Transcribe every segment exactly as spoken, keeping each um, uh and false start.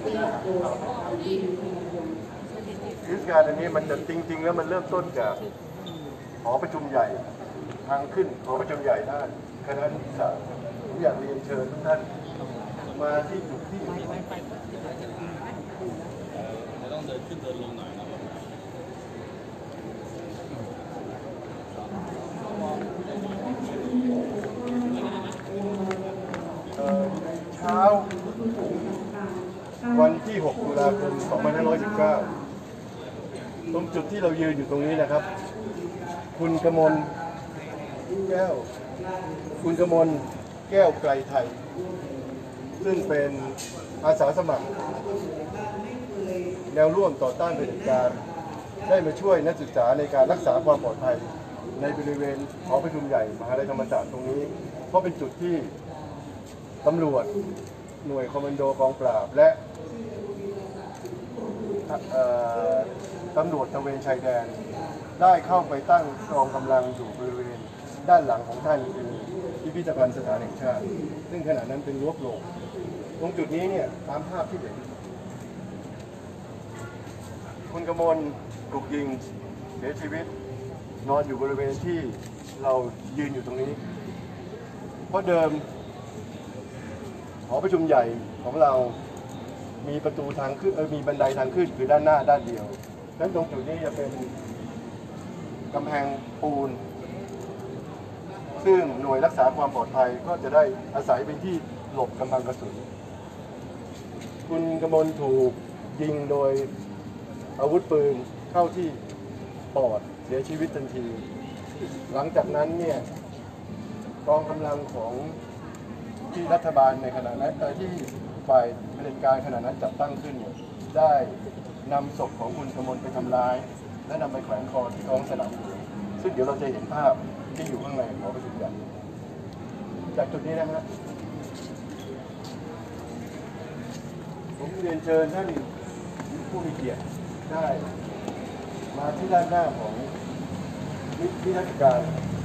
ยุทธการอันนี้มันจะจริงๆแล้วมันเริ่มต้นจากหอประชุมใหญ่ทางขึ้นหอประชุมใหญ่ด้านคณะนิติศาสตร์ผมอยากเรียนเชิญทุกท่านมาที่จุดที่ต้องเดินขึ้นเดินลงหน่อยนะเช้าวันที่หกตุลาคมสองพันห้าร้อยสิบเก้าตรงจุดที่เรายืนอยู่ตรงนี้นะครับคุณกมลแก้วคุณกมลแก้วไกรไทยซึ่งเป็นอาสาสมัครแนวร่วมต่อต้านเผด็จการได้มาช่วยนักศึกษาในการรักษาความปลอดภัยในบริเวณหอประชุมใหญ่มหาวิทยาลัยธรรมศาสตร์ตรงนี้เพราะเป็นจุดที่ตำรวจหน่วยคอมมานโดกองปราบและตำรวจตระเวนชายแดนได้เข้าไปตั้งกองกำลังอยู่บริเวณด้านหลังของท่านคือพิพิธภัณฑ์สถานแห่งชาติซึ่งขณะนั้นเป็นรั้วโปร่งตรงจุดนี้เนี่ยตามภาพที่เห็นคุณกมลถูกยิงเสียชีวิตนอนอยู่บริเวณที่เรายืนอยู่ตรงนี้เพราะเดิมหอประชุมใหญ่ของเรามีประตูทางขึ้นเออมีบันไดทางขึ้นคือด้านหน้าด้านเดียวดังนั้นตรงจุดนี้จะเป็นกำแพงปูนซึ่งหน่วยรักษาความปลอดภัยก็จะได้อาศัยเป็นที่หลบกำลังกระสุนคุณกมลถูกยิงโดยอาวุธปืนเข้าที่ปอดเสียชีวิตทันทีหลังจากนั้นเนี่ยกองกำลังของที่รัฐบาลในขณะนั้นที่ฝ่ายเผด็จการขณะนั้นจัดตั้งขึ้นได้นำศพของคุณกมลไปทำร้ายและนำไปแขวนคอที่ท้องสนามหลวงซึ่งเดี๋ยวเราจะเห็นภาพที่อยู่ข้างในหอประชุมใหญ่จากจุดนี้นะฮะผมเรียนเชิญท่านผู้มีเกียรติได้มาที่ด้านหน้าของนิทรรศการ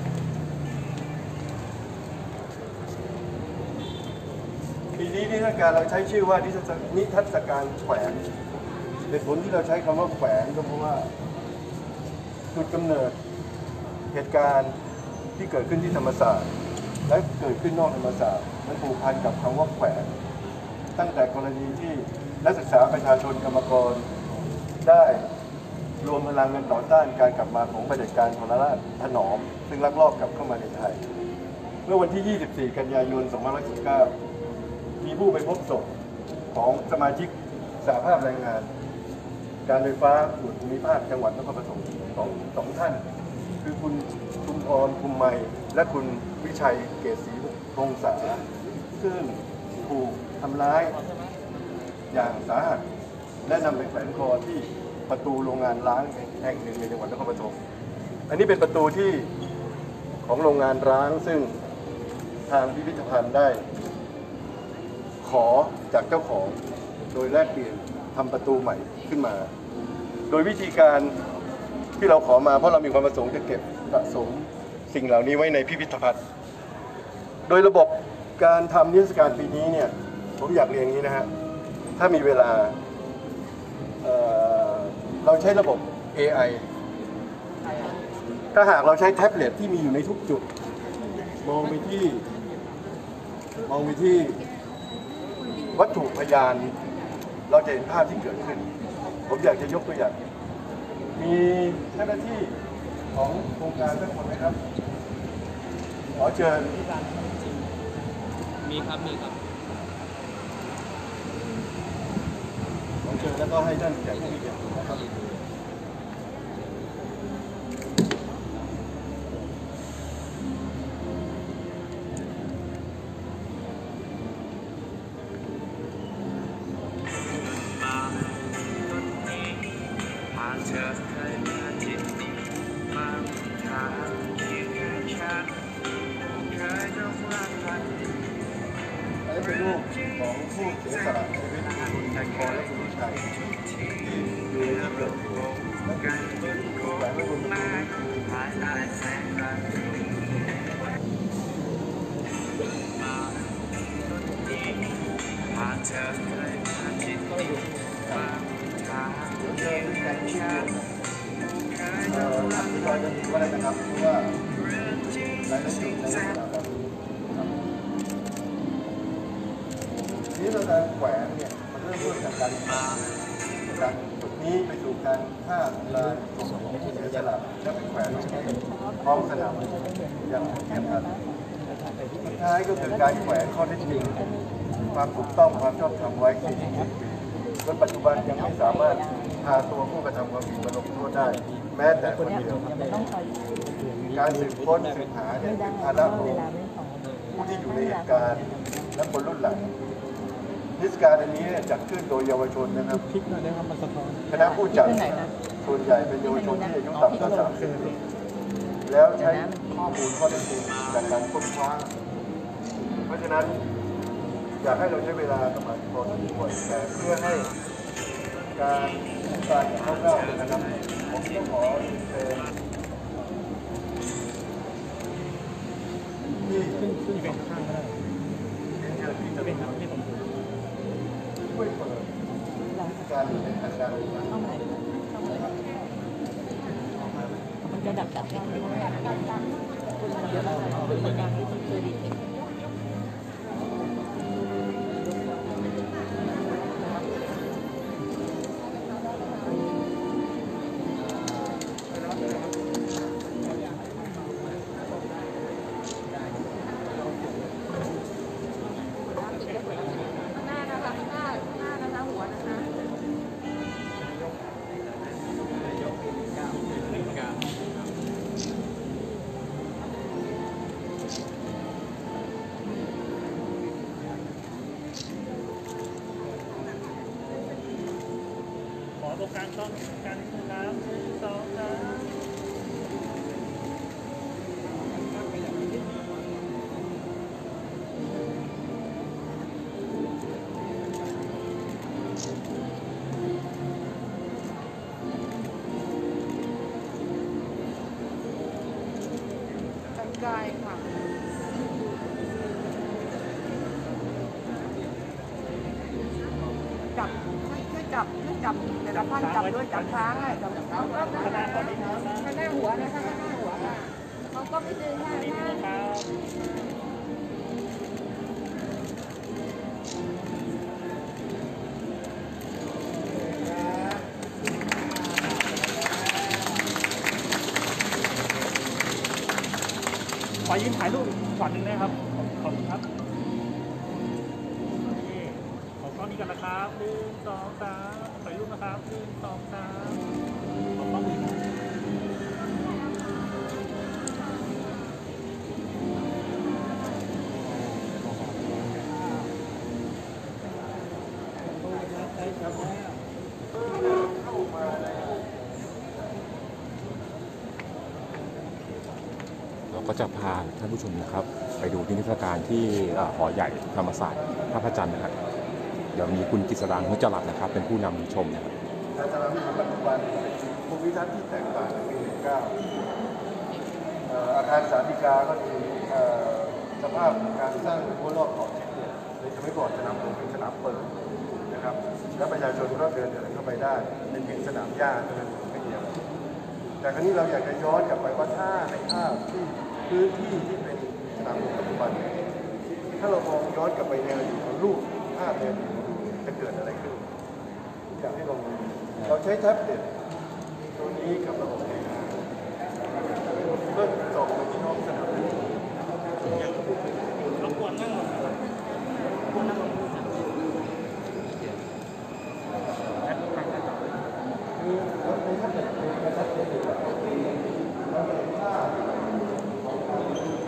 ปีนี้นิทรรศการเราใช้ชื่อว่านิทรรศการแขวนเหตุผลที่เราใช้คำว่าแขวนก็เพราะว่าจุดกำเนิดเหตุการณ์ที่เกิดขึ้นที่ธรรมศาสตร์และเกิดขึ้นนอกธรรมศาสตร์มันผูกพันกับคำว่าแขวนตั้งแต่กรณีที่นักศึกษาประชาชนกรรมกรได้รวมพลังกันต่อต้านการกลับมาของเผด็จการทรราชถนอมซึ่งลักลอบกลับเข้ามาในไทยเมื่อวันที่ ยี่สิบสี่ กันยายน สองพันห้าร้อยสิบเก้า มีผู้ไปพบศพของสมาชิกสหภาพแรงงานการไฟฟ้าส่วนภูมิภาคจังหวัดนครปฐมสองสองท่านคือคุณชุมพรภูมิไมและคุณวิชัยเกศศรีพงษาซึ่งถูกทำร้ายอย่างสาหัสและนำไปแขวนคอที่ประตูโรงงานร้างแห่งหนึ่งในจังหวัดนครปฐมอันนี้เป็นประตูที่ของโรงงานร้างซึ่งทางพิพิธภัณฑ์ได้ขอจากเจ้าของโดยแลกเปลี่ยนทำประตูใหม่ขึ้นมาโดยวิธีการที่เราขอมาเพราะเรามีความประสงค์จะเก็บสะสมสิ่งเหล่านี้ไว้ในพิพิธภัณฑ์โดยระบบการทำนิทรรศการปีนี้เนี่ยผมอยากเรียนอย่างนี้นะฮะถ้ามีเวลา เ, เราใช้ระบบ เอ ไอ ถ้าหากเราใช้แท็บเล็ตที่มีอยู่ในทุกจุดมองไปที่มองไปที่วัตถุพยานเราจะเห็นภาพที่เกิดขึ้นผมอยากจะยกตัวอย่างมีเจ้าหน้าที่ของโครงการทุกคนไหมครับขอเชิญมีครับมีครับขอเชิญแล้วก็ให้ท่านแขกผู้มีเกียรตินะครับอันนี้เป็นรูปของผู้เสียสละชีวิตคุณแทนคอและคุณวิชัยที่อยู่ในที่เกิดเหตุและเป็นแหวนพระบรมรูปก็อยู่เดี๋ยวเจอที่การที่เอ่อที่เราจะถือว่าอะไรนะครับเพราะว่าหลายๆจุดในลักษณะแบบนี้ครับทีนี้เราการแขวนเนี่ยมันเริ่มต้นจากการพาจากจุดนี้ไปสู่การฆ่าลายส่งผู้เสียสละแล้วไปแขวนท้องสนามอย่างเทียบกันสุดท้ายก็คือการแขวนข้อเท็จจริงความถูกต้องความชอบธรรมไว้สี่สิบปีจนปัจจุบันยังไม่สามารถพาตัวผู้กระทำความผิดมาลงโทษได้แม้แต่คนเดียวการสืบค้นสืบหาเนี่ยเป็นภาระของผู้ที่อยู่ในเหตุการณ์และคนรุ่นหลังนิทรรศการอันนี้จัดขึ้นโดยเยาวชนนะครับคณะผู้จัดส่วนใหญ่เป็นเยาวชนที่อายุต่ำกว่าสามสิบปีแล้วใช้ข้อมูลข้อเท็จจริงจากการค้นคว้าเพราะฉะนั้นอยากให้เราใช้เวลาประมาณพอสมควรแต่เพื่อให้การอธิบายอย่างคร่าวๆนะครับผมต้องขอเชิญที่ขึ้นขึ้นเป็นข้างก็ได้เรียนเชิญที่จะเป็นที่ผมช่วยเปิดการอยู่ในทางการเมืองเข้ามาเข้ามามันจะดับดับยังไงคุณเดี๋ยวเราเป็นประการที่เคยดีตรงกลางต้องการนะครับสองสามตั้งใจค่ะจับช่วยจับช่วยจับแต่ละท่านจับด้วยจับช้างให้จับช้างข้างหน้าข้างหน้าหัวนะคะข้างหน้าหัวค่ะเขาก็ไม่ดึงค่ะท่านขอยืนถ่ายรูปช็อตหนึ่งนะครับขอบคุณครับขอกล้องนี้กันนะครับหนึ่งสองสามถ่ายรูปนะครับหนึ่งสองสามขอกล้องนี้เราก็จะพาท่านผู้ชมนะครับไปดูนิทรรศการที่หอใหญ่ธรรมศาสตร์ท่าพระจันทร์นะครับเดี๋ยวมีคุณกฤษดางนุจรัตน์นะครับเป็นผู้นำชมนะครับการจราจรปัจจุบันเป็นภูมิทัศน์ที่แตกต่างจากปีหนึ่งเก้าอาคารสาธิกาก็ดีสภาพการสร้างรั้วรอบขอบชิดเนี่ยในสมัยก่อนจะนำลงเป็นสนามเปิดนะครับและประชาชนก็เดินเดินเข้าไปได้เป็นเพียงสนามหญ้าเท่านั้นไม่เดียวแต่ครั้นี้เราอยากจะย้อนกลับไปว่าถ้าในภาพที่พื้นที่ที่เป็นสนามหลวงปัจจุบันถ้าเรามองย้อนกลับไปในอดีตของรูปภาพในอดีตจะเกิดอะไรขึ้นอยากให้ลองดูเราใช้แท็บเล็ตตัวนี้กับระบบเอไอเพื่อส่งไปที่ท้องสนามหลวงรบกวนนั่งคุณนั่งลงคือเราใช้แท็บเล็ตเป็นแท็บเล็ตเราเห็นภาพของการ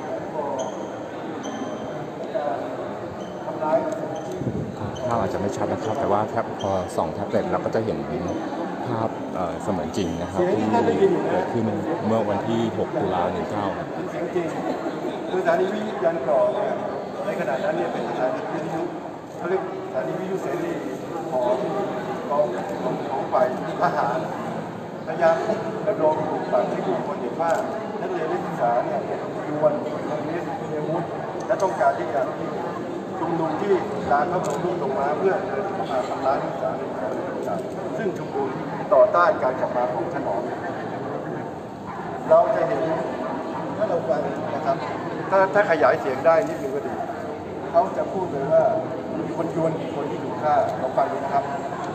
ทำร้ายภาพอาจจะไม่ชัดนะครับแต่ว่าแท็บพอส่องแท็บเล็ตเราก็จะเห็นภาพเสมือนจริงนะครับที่เกิดขึ้นเมื่อวันที่หกตุลาหนึ่งเก้าเป็นเสียงจริงคือสถานีวิทยุยันกรองเนี่ยในขณะนั้นเนี่ยเป็นสถานีวิทยุเขาเรียกสถานีวิทยุเสรีของกองของของฝ่ายทหารพยายามระดมปลูกฝังให้กลุ่มคนเห็นว่านักเรียนนักศึกษาเนี่ยยวนคอมมิวนิสต์มีอาวุธและต้องการที่จะช่ชุมนุมที่ร้านพระบรมรูปทรงม้าเพื่อเดินมาทำร้ายนักศึกษาในมหาวิทยาลัยซึ่งชุมนุมต่อต้านการกลับมาของถนอมเราจะเห็นถ้าเราฟังนะครับถ้าถ้าขยายเสียงได้นิดนึงก็ดีเขาจะพูดเลยว่ามีคนยวนกี่คนที่ถูกฆ่าเราฟังดูนะครับ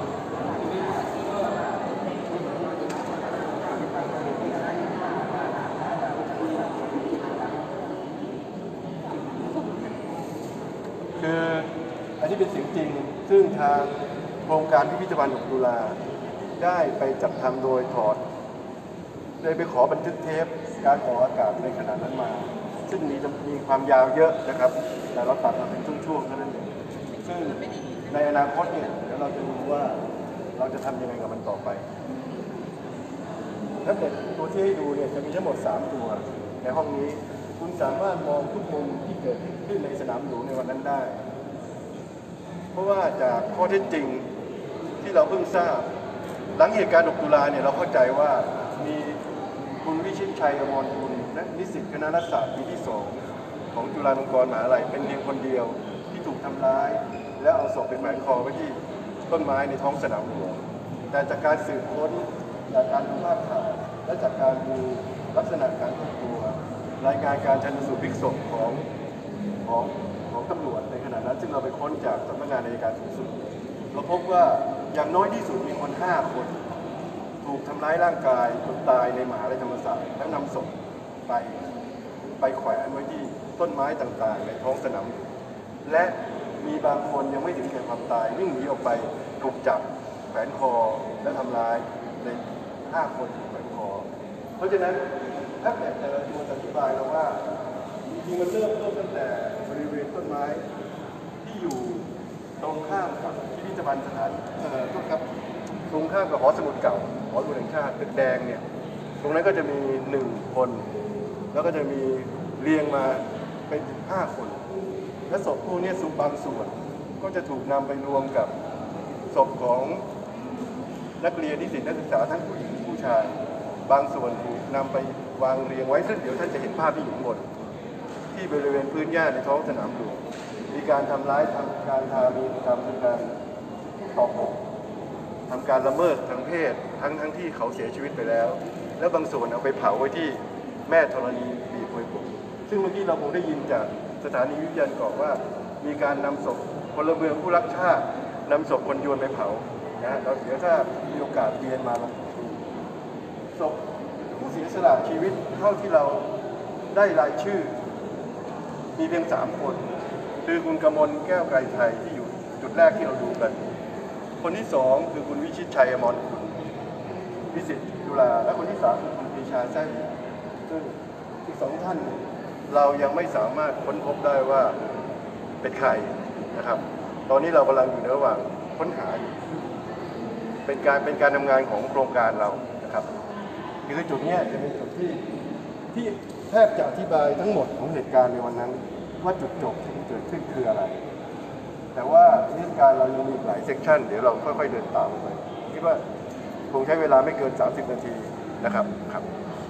คืออันนี้เป็นเสียงจริงซึ่งทางโครงการพิพิธภัณฑ์หกตุลาได้ไปจัดทำโดยถอดได้ไปขอบันทึกเทปการออกอากาศในขณะนั้นมาซึ่งมีมีความยาวเยอะนะครับแต่เราตัดมาเป็นช่วงๆเท่านั้นเองซึ่งในอนาคตเนี่ยเดี๋ยวเราจะดูว่าเราจะทำยังไงกับมันต่อไปแท็บเล็ตตัวที่ให้ดูเนี่ยจะมีทั้งหมดสามตัวในห้องนี้คุณสามารถมองทุกมุมที่เกิดขึ้นในสนามหลวงในวันนั้นได้เพราะว่าจากข้อเท็จจริงที่เราเพิ่งทราบหลังเหตุการณ์หกตุลาเนี่ยเราเข้าใจว่ามีคุณวิชิตชัยอมรกุลและนิสิตคณะรัฐศาสตร์ปีที่สองของจุฬาลงกรณ์มหาวิทยาลัยเป็นเพียงคนเดียวที่ถูกทำร้ายและเอาศพไปแขวนคอไว้ที่ต้นไม้ในท้องสนามหลวงแต่จากการสืบค้นจากการดูภาพถ่ายและจากการดูลักษณะการแต่งตัวรายงานการชันสูตรพลิกศพของของของตำรวจในขณะนั้นซึ่งเราไปค้นจากสำนักงานอัยการสูงสุดเราพบว่าอย่างน้อยที่สุดมีคนห้าคนถูกทำร้ายร่างกายจนตายในมหาวิทยาลัยธรรมศาสตร์แล้วนำศพไปไปแขวนไว้ที่ต้นไม้ต่างๆในท้องสนามและมีบางคนยังไม่ถึงแก่ความตายวิ่งหนีออกไปถูกจับแขวนคอและทำร้ายในห้าคนแขวนคอเพราะฉะนั้นถ้าแต่แต่ละตัวอธิบายเราว่าจริงๆมันเริ่มต้นตั้งแต่บริเวณต้นไม้ที่อยู่ตรงข้ามกับพิพิธภัณฑ์สถานเอ่อโทษครับตรงข้ามกับหอสมุดเก่าหอสมุดแห่งชาติตึกแดงเนี่ยตรงนั้นก็จะมีหนึ่งคนแล้วก็จะมีเรียงมาเป็นห้าคนและศพพวกนี้บางส่วนก็จะถูกนำไปรวมกับศพของนักเรียนนิสิตนักศึกษาทั้งผู้หญิงผู้ชายบางส่วนถูกนำไปวางเรียงไว้ซึ่งเดี๋ยวท่านจะเห็นภาพที่อยู่ข้างบนที่บริเวณพื้นหญ้าในท้องสนามหลวงมีการทำร้ายทำการทารุณกรรมทำการตอกอกทำการละเมิดทางเพศทั้งทั้งที่เขาเสียชีวิตไปแล้วและบางส่วนเอาไปเผาไว้ที่แม่ธรณีบีบมวยผมซึ่งเมื่อกี้เราคงได้ยินจากสถานีวิทยากรว่ามีการนำศพพลเมืองผู้รักชาตินำศพคนโยนไปเผานะเราเสียถ้ามีโอกาสเรียนมาเราศพผู้เสียสละชีวิตเท่าที่เราได้รายชื่อมีเพียงสามคนคือคุณกมลแก้วไกรไทยที่อยู่จุดแรกที่เราดูกันคนที่สองคือคุณวิชิตชัยอมรกุลวิสิตจุฬาและคนที่สามคือคุณปรีชาแซ่อึ่งซึ่งอีกสองท่านเรายังไม่สามารถค้นพบได้ว่าเป็นใครนะครับตอนนี้เรากำลังอยู่ในระหว่างค้นหาอยู่เป็นการเป็นการทำงานของโครงการเรานะครับคือจุดนี้จะเป็นจุดที่ที่แทบจะอธิบายทั้งหมดของเหตุการณ์ในวันนั้นว่าจุดจบที่เกิดขึ้นคืออะไรแต่ว่าเรื่องการเรายังมีหลายเซกชันเดี๋ยวเราค่อยๆเดินตามไปคิดว่าคงใช้เวลาไม่เกินสามสิบนาทีนะครับครับ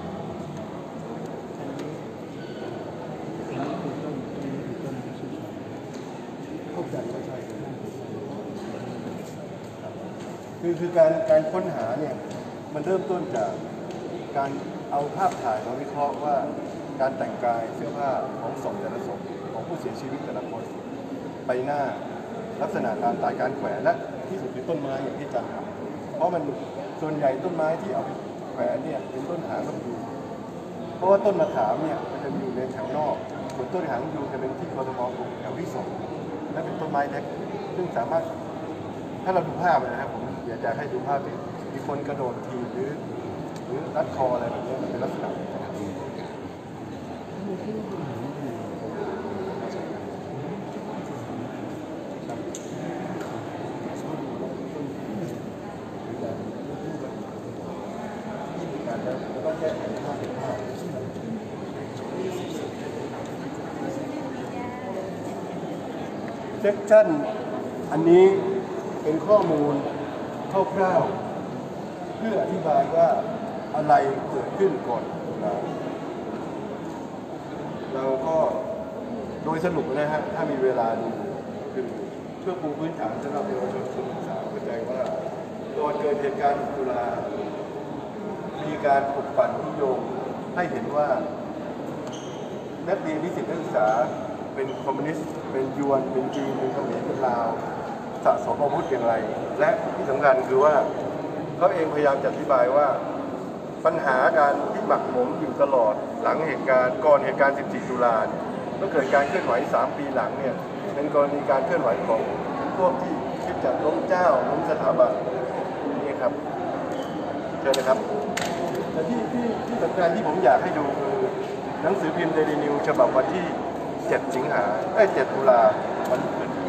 เข้าใจว่าใช่คือคือการการค้นหาเนี่ยมันเริ่มต้นจากการเอาภาพถ่ายมาวิเคราะห์ว่าการแต่งกายเสื้อผ้าของศพแต่ละศพของผู้เสียชีวิตแต่ละคนใบหน้าลักษณะการตายการแขวนและที่สุดคือต้นไม้อย่างที่อาจารย์ทำเพราะมันส่วนใหญ่ต้นไม้ที่เอาไปแขวนเนี่ยเป็นต้นหางนกยูงเพราะว่าต้นมะขามเนี่ยมันจะอยู่ในแถวนอกส่วนต้นหางนกยูงจะเป็นที่กทมปลูกแถวที่สองและเป็นต้นไม้เล็กซึ่งสามารถถ้าเราดูภาพนะครับผมอยากจะให้ดูภาพที่มีคนกระโดดทีหรือหรือรัดคออะไรแบบนี้มันเป็นลักษณะเซกชันอันนี้เป็นข้อมูลคร่าวๆเพื่ออธิบายว่าอะไรเกิดขึ้นก่อนเราเราก็โดยสรุปนะฮะถ้ามีเวลาดูคือเพื่อปูพื้นฐานสำหรับเยาวชนคนศึกษาเข้าใจว่าก่อนเกิดเหตุการณ์ตุลามีการปลุกปั่นนิยมให้เห็นว่านักเรียนนิสิตนักศึกษาเป็นคอมมิวนิสต์เป็นยวนเป็นจีนเป็นเขมรเป็นลาวสะสมอาวุธอย่างไรและที่สำคัญคือว่าเขาเองพยายามจะอธิบายว่าปัญหาการที่หมักหมมอยู่ตลอดหลังเหตุการณ์ก่อนเหตุการณ์สิบสี่ตุลาเมื่อเกิดการเคลื่อนไหวสามปีหลังเนี่ยเป็นกรณีการเคลื่อนไหวของพวกที่คิดจะล้มเจ้าล้มสถาบันนี่ครับเชิญนะครับแต่ที่ที่ที่สำคัญที่ผมอยากให้ดูคือหนังสือพิมพ์เดลินิวฉบับวันที่เจ็ดสิงหาเอ้ยเจ็ดตุลาวันขึ้น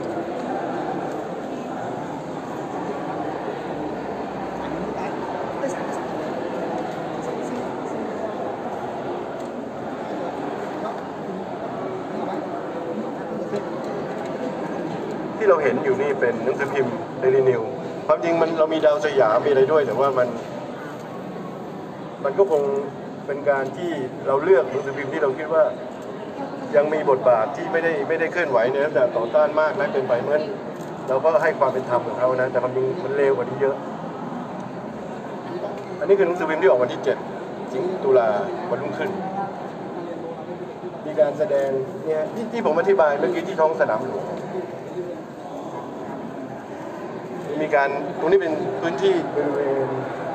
ที่เราเห็นอยู่นี่เป็นหนังสือพิมพ์เดลินิวความจริงมันเรามีดาวสยามมีอะไรด้วยแต่ว่ามันมันก็คงเป็นการที่เราเลือกหนังสือพิมพ์ที่เราคิดว่ายังมีบทบาทที่ไม่ได้ไม่ได้เคลื่อนไหวในลักษณะต่อต้านมากนักเกินไปเมื่อเราก็ให้ความเป็นธรรมกับเขานะแต่ความจริงมันเลวกว่านี้เยอะอันนี้คือหนังสือพิมพ์ที่ออกวันที่เจ็ดสิงหาตุลาวันรุ่งขึ้นมีการแสดงเนี่ยที่ที่ผมอธิบายเมื่อกี้ที่ท้องสนามหลวงมีการตรงนี้เป็นพื้นที่บริเวณ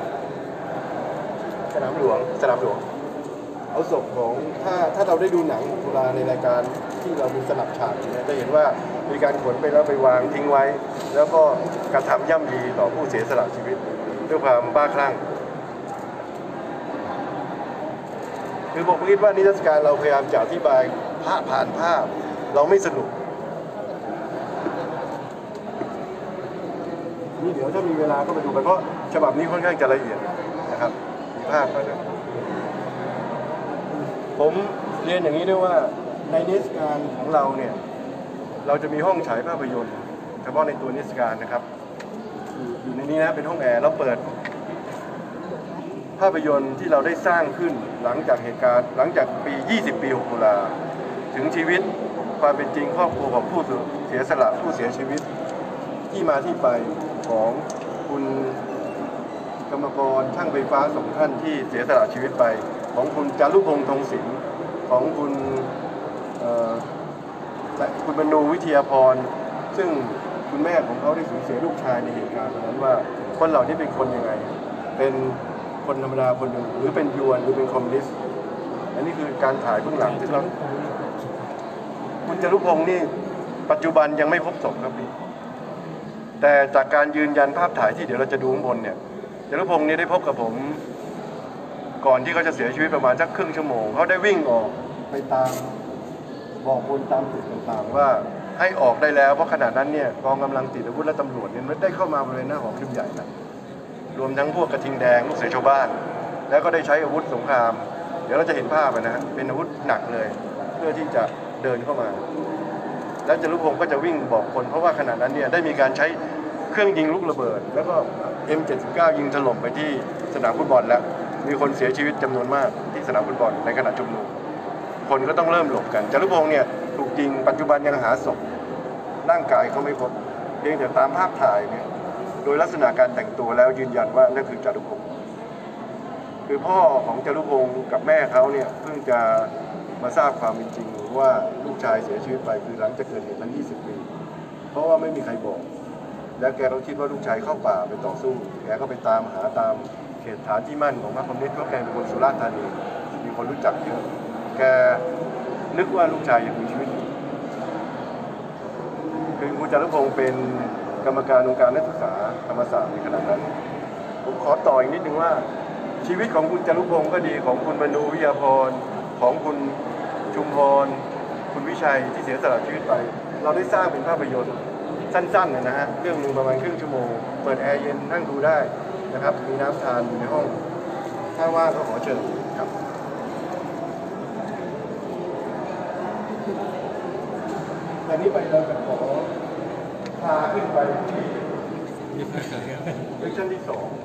สนามหลวงสนามหลวงเอาศพของถ้าถ้าเราได้ดูหนังตุลาในรายการที่เราดูสลับฉากเนี่ยจะเห็นว่ามีการขนไปแล้วไปวางทิ้งไว้แล้วก็กระทำย่ำยีต่อผู้เสียสละชีวิตด้วยความบ้าคลั่งคือผมคิดว่านิทรรศการเราพยายามจะอธิบายภาพผ่านภาพเราไม่สนุกนี่เดี๋ยวถ้ามีเวลาก็ไปดูไปเพราะฉบับนี้ค่อนข้างจะละเอียดนะครับมีภาพก็ได้ผมเรียนอย่างนี้ด้วยว่าในนิทรรศการของเราเนี่ยเราจะมีห้องฉายภาพยนตร์เฉพาะในตัวนิทรรศการนะครับอยู่ในนี้นะเป็นห้องแอร์เราเปิดภาพยนตร์ที่เราได้สร้างขึ้นหลังจากเหตุการณ์หลังจากปียี่สิบปีหกตุลาถึงชีวิตความเป็นจริงครอบครัวของผู้เสียสละผู้เสียชีวิตที่มาที่ไปของคุณกรรมกรช่างไฟฟ้าสองท่านที่เสียสละชีวิตไปของคุณจารุพงษ์ทองศิลป์ของคุณคุณบรรณูวิทยาพรซึ่งคุณแม่ของเขาได้สูญเสียลูกชายในเหตุการณ์นั้นว่าคนเหล่านี้เป็นคนยังไงเป็นคนธรรมดาคนหนึ่งหรือเป็นยวนหรือเป็นคอมมิวนิสต์อันนี้คือการถ่ายเบื้องหลังซึ่งเราคุณจารุพงษ์นี่ปัจจุบันยังไม่พบศพครับพี่แต่จากการยืนยันภาพถ่ายที่เดี๋ยวเราจะดูข้างบนเนี่ยจารุพงษ์นี่ได้พบกับผมก่อนที่เขาจะเสียชีวิตประมาณสักครึ่งชั่วโมงเขาได้วิ่งออกไปตามบอกคนตามจุดต่างๆว่าให้ออกได้แล้วเพราะขณะนั้นเนี่ยกองกำลังติดอาวุธและตำรวจเนี่ยไม่ได้เข้ามาบริเวณหน้าหอประชุมใหญ่นะรวมทั้งพวกกระทิงแดงลูกเสือชาวบ้านแล้วก็ได้ใช้อาวุธสงครามเดี๋ยวเราจะเห็นภาพนะฮะเป็นอาวุธหนักเลยเพื่อที่จะเดินเข้ามาแล้วจารุพงษ์ก็จะวิ่งบอกคนเพราะว่าขณะนั้นเนี่ยได้มีการใช้เครื่องยิงลูกระเบิดแล้วก็ เอ็ม เจ็ดสิบเก้า ยิงถล่มไปที่สนามฟุตบอลแล้วมีคนเสียชีวิตจำนวนมากที่สนามฟุตบอลในขณะชุมนุมคนก็ต้องเริ่มหลบกันจารุพงษ์เนี่ยถูกยิงปัจจุบันยังหาศพร่างกายเขาไม่พบเพียงแต่ตามภาพถ่ายเนี่ยโดยลักษณะการแต่งตัวแล้วยืนยันว่านั่นคือจารุพงษ์คือพ่อของจารุพงษ์กับแม่เขาเนี่ยเพิ่งจะมาทราบความเป็นจริงว่าลูกชายเสียชีวิตไปคือหลังจากเกิดเหตุนั้นยี่สิบปีเพราะว่าไม่มีใครบอกแล้วแกเราคิดว่าลูกชายเข้าป่าไปต่อสู้แกก็ไปตามหาตามเขตฐานที่มั่นของพรรคคอมมิวนิสต์เพราะแกเป็นคนสุราษฎร์ธานีมีคนรู้จักเยอะแกนึกว่าลูกชายยังมีชีวิตอยู่คือคุณจารุพงษ์เป็นกรรมการองค์การนักศึกษาธรรมศาสตร์ในขณะนั้นผมขอต่ออีกนิดนึงว่าชีวิตของคุณจารุพงษ์ก็ดีของคุณบรรณูวิทยาพรของคุณชุมพรคุณวิชัยที่เสียสละชีวิตไปเราได้สร้างเป็นภาพยนตร์สั้นๆนะฮะเรื่องนึงประมาณครึ่งชั่วโมงเปิดแอร์เย็นนั่งดูได้นะครับมีน้ำทานอยู่ในห้องถ้าว่างก็ขอเชิญครับแต่นี้ไปเราจะขอพาขึ้นไปที่เวอร์ชันที่สอง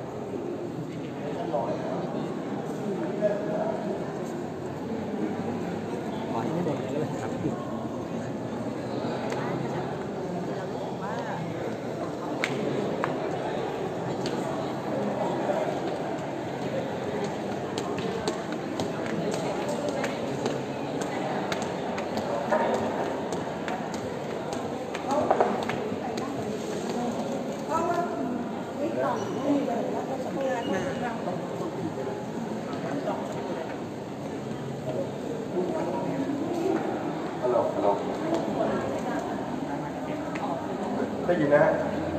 ได้ยินนะฮะ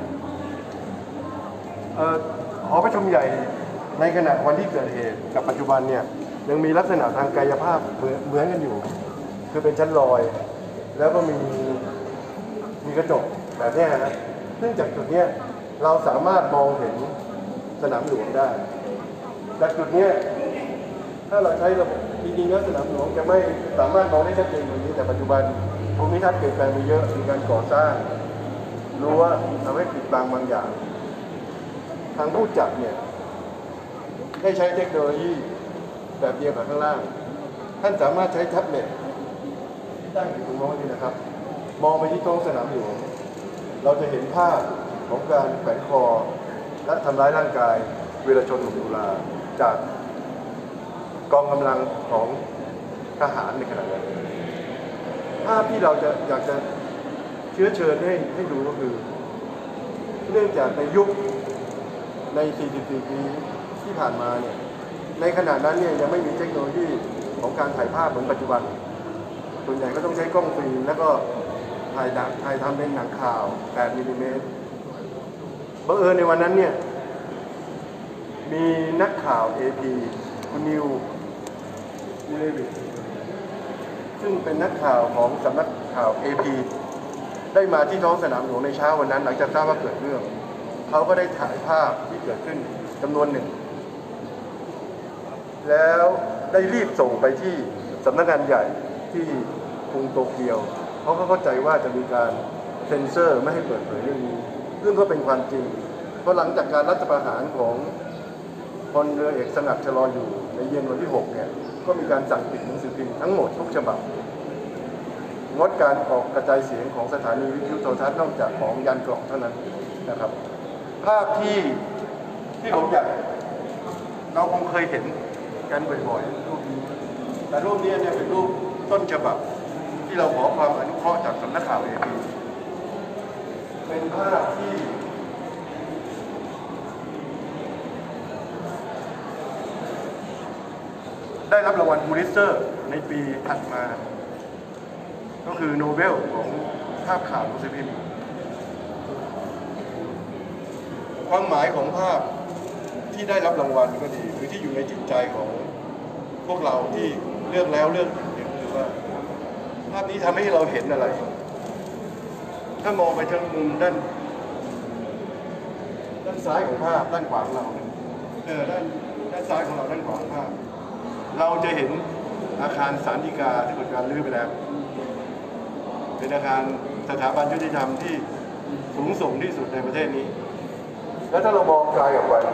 เอ่อหอประชุมใหญ่ในขณะวันที่เกิดเหตุกับปัจจุบันเนี่ยยังมีลักษณะทางกายภาพเหมือนเหมือนกันอยู่ คือเป็นชั้นลอย แล้วก็มีมีกระจกแบบนี้นะซึ่งจากจุดนี้เราสามารถมองเห็นสนามหลวงได้จากจุดนี้ถ้าเราใช้ระบบจริงๆแล้วสนามหลวงจะไม่สามารถมองได้ชัดเจนกว่านี้แต่ปัจจุบันภูมิทัศน์เปลี่ยนแปลงไปเยอะมีการก่อสร้างรั้วทำให้ปิดบังบางอย่างทางผู้จัดเนี่ยได้ใช้เทคโนโลยีแบบเดียวกับข้างล่างท่านสามารถใช้แท็บเล็ตที่ตั้งอยู่ตรงโน้นนี่นะครับมองไปที่ท้องสนามหลวงเราจะเห็นภาพของการแขวนคอและทำร้ายร่างกายวีรชนหนุ่มตุลาจากกองกำลังของทหารในขณะนั้นภาพที่เราจะอยากจะเชื้อเชิญให้ให้ดูก็คือเนื่องจากในยุคในสี่สิบสี่ปีที่ผ่านมาเนี่ยในขณะนั้นเนี่ยยังไม่มีเทคโนโลยีของการถ่ายภาพเหมือนปัจจุบันส่วนใหญ่ก็ต้องใช้กล้องฟิล์มแล้วก็ถ่ายหนังถ่ายทำเป็นหนังข่าวแปดมิลลิเมตรบังเอิญในวันนั้นเนี่ยมีนักข่าว เอ พี คุณนิวมูเลวิชซึ่งเป็นนักข่าวของสำนักข่าว เอ พี ได้มาที่ท้องสนามหลวงในเช้าวันนั้นหลังจากทราบว่าเกิดเรื่องเขาก็ได้ถ่ายภาพที่เกิดขึ้นจำนวนหนึ่งแล้วได้รีบส่งไปที่สำนักงานใหญ่ที่กรุงโตเกียวเขาก็เข้าใจว่าจะมีการเซ็นเซอร์ไม่ให้เปิดเผยเรื่องนี้ซึ่งก็เป็นความจริงเพราะหลังจากการรัฐประหารของพลเรือเอกสงัดชลออยู่ในเย็นวันที่หกเนี่ยก็มีการสั่งปิดหนังสือพิมพ์ทั้งหมดทุกฉบับงดการออกกระจายเสียงของสถานีวิทยุโทรทัศน์นอกจากของยันกล่องเท่านั้นนะครับภาพที่ที่ผมอยากเราคงเคยเห็นกันบ่อยๆรูปนี้แต่รูปนี้เนี่ยเป็นรูปต้นฉบับที่เราขอความอนุเคราะห์จากสำนักข่าว เอ พี เป็นภาพที่ได้รับรางวัลพูลิตเซอร์ในปีถัดมาก็คือโนเบลของภาพข่าวหนังสือพิมพ์ความหมายของภาพที่ได้รับรางวัลก็ดีหรือที่อยู่ในจิตใจของพวกเราที่เลือกแล้วเลือกอีกเนี่ยคือว่าภาพนี้ทำให้เราเห็นอะไรถ้ามองไปทางมุมด้านด้านซ้ายของภาพด้านขวาของเราเออด้านด้านซ้ายของเราด้านขวาของภาพเราจะเห็นอาคารศาลฎีกาที่เกิดการรื้อไปแล้วเป็นอาคารสถาบันยุติธรรมที่สูงส่งที่สุดในประเทศนี้แล้วถ้าเรามองไกลออกไป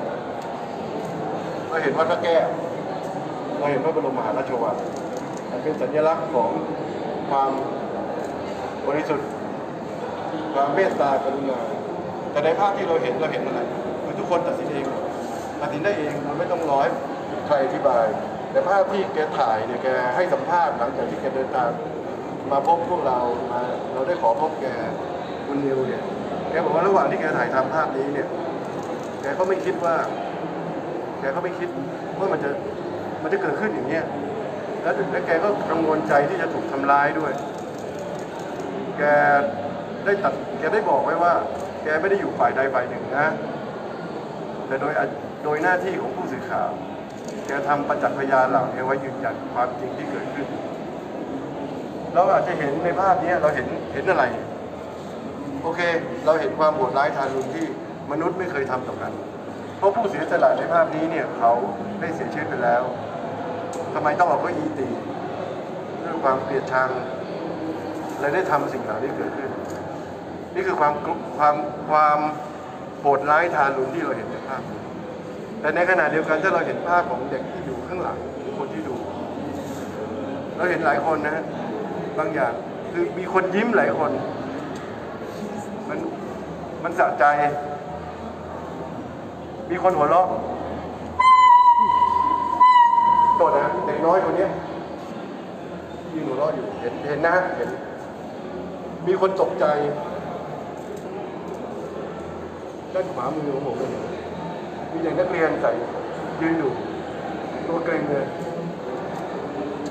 เราเห็นวัดพระแก้วเราเห็นพระบรมมหาราชวังเป็นสัญลักษณ์ของความบริสุทธิ์ความเมตตากรุณาแต่ในภาพที่เราเห็นเราเห็นอะไรคือทุกคนตัดสินเองตัดสินได้เองเราไม่ต้องรอให้ใครอธิบายแต่ภาพที่แกถ่ายเนี่ยแกให้สัมภาษณ์หลังจากที่แกเดินทางมาพบพวกเรามาเราได้ขอพบแกคุณนิวเนี่ยแกบอกว่าระหว่างที่แกถ่ายทำภาพนี้เนี่ยแกก็ไม่คิดว่าแกก็ไม่คิดว่ามันจะมันจะเกิดขึ้นอย่างเนี้ยแล้วแล้วแกก็กังวลใจที่จะถูกทำร้ายด้วยแกได้ตัดแกได้บอกไว้ว่าแกไม่ได้อยู่ฝ่ายใดฝ่ายหนึ่งนะแต่โดยโดยหน้าที่ของผู้สื่อข่าวแกทำประจักษ์พยานเหล่านี้ไว้ยืนยันความจริงที่เกิดขึ้นเราอาจจะเห็นในภาพนี้เราเห็นเห็นอะไรโอเคเราเห็นความโหดร้ายทารุณที่มนุษย์ไม่เคยทำต่อกันเพราะผู้เสียสละในภาพนี้เนี่ยเขาได้เสียชีวิตไปแล้วทำไมต้องเอาเก้าอี้ตีด้วยความเกลียดชังเลยได้ทำสิ่งเหล่านี้เกิดขึ้นนี่คือความความความโหดร้ายทารุณที่เราเห็นในภาพแต่ในขณะเดียวกันถ้าเราเห็นภาพของเด็กที่อยู่ข้างหลังคนที่ดูเราเห็นหลายคนนะบางอย่างคือมีคนยิ้มหลายคนมันมันสะใจมีคนหัวเราะตัวนะเด็กน้อยคนนี้ยืนหัวเราะอยู่เห็นเห็นนะเห็นมีคนตกใจด้านขวามือของผมเลยมีเด็กนักเรียนใส่ยืนอยู่ตัวเกรงเลย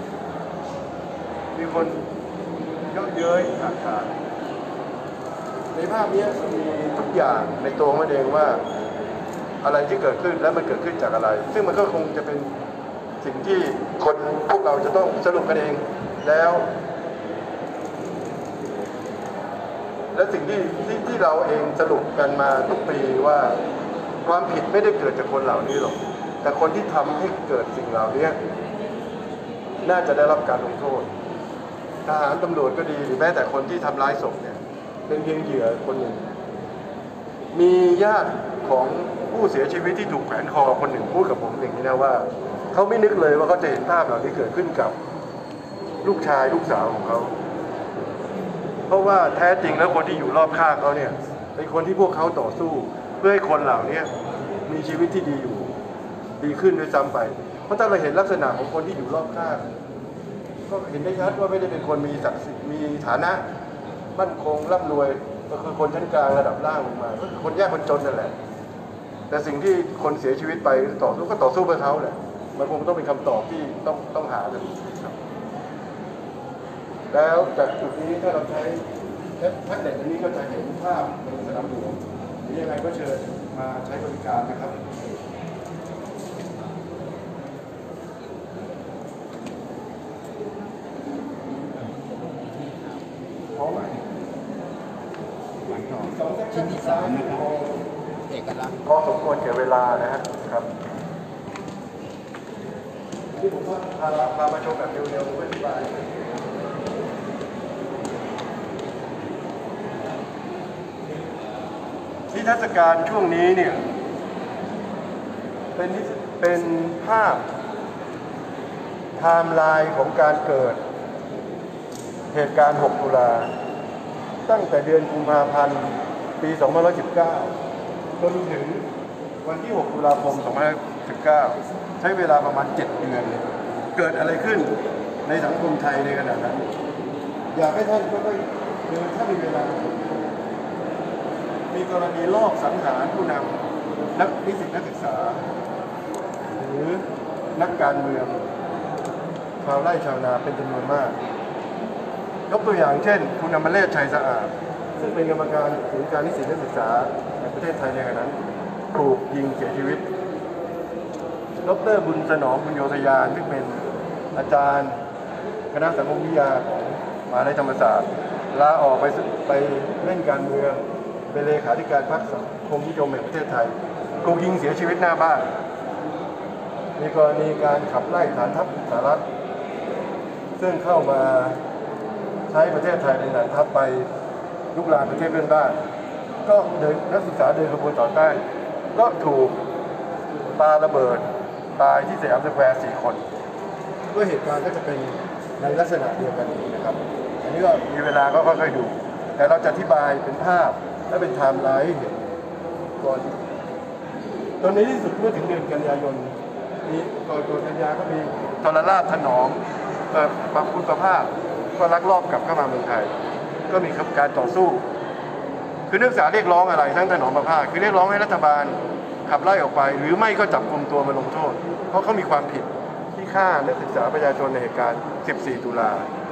มีคนเยอะเย้ยขาดขาดในภาพนี้มันมีทุกอย่างในตัวมันเองว่าอะไรที่เกิดขึ้นและมันเกิดขึ้นจากอะไร ซึ่งมันก็คงจะเป็นสิ่งที่คนพวกเราจะต้องสรุปกันเองแล้ว และสิ่งที่ที่ที่เราเองสรุปกันมาทุกปีว่าความผิดไม่ได้เกิดจากคนเหล่านี้หรอกแต่คนที่ทำให้เกิดสิ่งเหล่านี้น่าจะได้รับการลงโทษทหารตำรวจก็ดีหรือแม้แต่คนที่ทำร้ายศพเนี่ยเป็นเพียงเหยื่อคนหนึ่งมีญาติของผู้เสียชีวิตที่ถูกแขวนคอคนหนึ่งพูดกับผมอย่างนี้นะว่าเขาไม่นึกเลยว่าเขาจะเห็นภาพเหล่านี้เกิดขึ้นกับลูกชายลูกสาวของเขาเพราะว่าแท้จริงแล้วคนที่อยู่รอบข้างเขาเนี่ยเป็นคนที่พวกเขาต่อสู้เพื่อให้คนเหล่านี้มีชีวิตที่ดีอยู่ดีขึ้นด้วยซ้ำไปเพราะถ้าเราเห็นลักษณะของคนที่อยู่รอบข้างก็เห็นได้ชัดว่าไม่ได้เป็นคนมีศักดิ์ศรีมีฐานะมั่นคงร่ำรวยก็คือคนชั้นกลางระดับล่างลงมาก็คือคนยากคนจนนั่นแหละแต่สิ่งที่คนเสียชีวิตไปต่อสู้ก็ต่อสู้เพื่อเขาแหละมันคงต้องเป็นคำตอบที่ต้องต้องหากันแล้วจากจุดนี้ถ้าเราใช้แท็บเล็ตอันนี้ก็จะเห็นภาพในสนามหลวงหรือยังไงก็เชิญมาใช้บริการนะครับพร้อมไหมชิ้นที่สามนะครับเอกลักษณ์พอสมควรแก่เวลานะฮะครับที่ผมว่าพาพามาชมแบบเร็วๆเพื่ออธิบายนิทรรศการช่วงนี้เนี่ยเป็นเป็นภาพไทม์ไลน์ของการเกิดเหตุการณ์หกตุลาตั้งแต่เดือนกุมภาพันธ์ปีสองพันห้าร้อยสิบเก้าจนถึงวันที่หกตุลาคมสองพันห้าร้อยสิบเก้าใช้เวลาประมาณเจ็ดเดือนเกิดอะไรขึ้นในสังคมไทยในขณะนั้นอยากให้ท่านค่อยๆคือถ้ามีเวลามีกรณีลอบสังหารผู้นำนักนิสิตนักศึกษาหรือนักการเมืองชาวไร่ชาวนาเป็นจำนวนมากยกตัวอย่างเช่นคุณอมรเรศชัยสะอาดซึ่งเป็นกรรมการศูนย์การนิสิตนักศึกษาในประเทศไทยในขณะนั้นถูกยิงเสียชีวิตดร.บุญสนองบุญโยธยานซึ่งเป็นอาจารย์คณะสังคมวิทยาของมหาวิทยาลัยธรรมศาสตร์ลาออกไปไปเล่นการเมืองเป็นเลขาธิการพรรคสังคมนิยมแห่งประเทศไทยถูกยิงเสียชีวิตหน้าบ้านมีกรณีการขับไล่ฐานทัพสหรัฐซึ่งเข้ามาใช้ประเทศไทยเป็นฐานทัพไปลุกลามประเทศเพื่อนบ้านก็เดินนักศึกษาเดินขบวนต่อต้านก็ถูกปาระเบิดตายที่สยามสแควร์สี่คนด้วยเหตุการณ์ก็จะเป็นในลักษณะเดียวกันนะครับอันนี้ก็มีเวลาก็ค่อยๆดูแต่เราจะอธิบายเป็นภาพและเป็นไทม์ไลน์ให้เห็นก่อนตอนนี้ที่สุดเมื่อถึงเดือนกันยายนนี้ก่อนตัวกันยาก็มีทรราชถนอมกับปรับคุณประภาพก็ลักลอบกลับเข้ามาเมืองไทยก็มีการต่อสู้คือนักศึกษาเรียกร้องอะไรทั้งถนอมประภาพคือเรียกร้องให้รัฐบาลขับไล่ออกไปหรือไม่ก็จับกุมตัวมาลงโทษเพราะเขามีความผิดที่ฆ่านักศึกษาประชาชนในเหตุการณ์สิบสี่ตุลา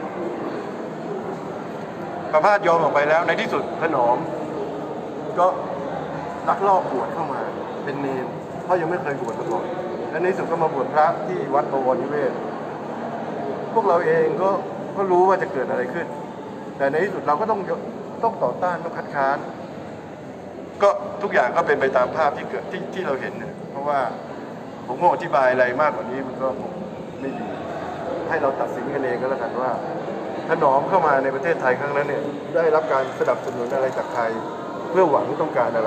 ประภาสยอมออกไปแล้วในที่สุดถนอมก็ลักลอบบวชเข้ามาเป็นเนรเพราะยังไม่เคยบวชมาก่อนและในที่สุดก็มาบวชพระที่วัดบวรนิเวศพวกเราเองก็ก็รู้ว่าจะเกิดอะไรขึ้นแต่ในที่สุดเราก็ต้องต้องต่อต้านต้องคัดค้านก็ทุกอย่างก็เป็นไปตามภาพที่เกิดที่ที่เราเห็นเนี่ยเพราะว่าผมก็อธิบายอะไรมากกว่านี้มันก็ไม่ดีให้เราตัดสินกันเองก็แล้วกันว่าถนอมเข้ามาในประเทศไทยครั้งนั้นเนี่ยได้รับการสนับสนุนอะไรจากไทยเพื่อหวังต้องการอะไร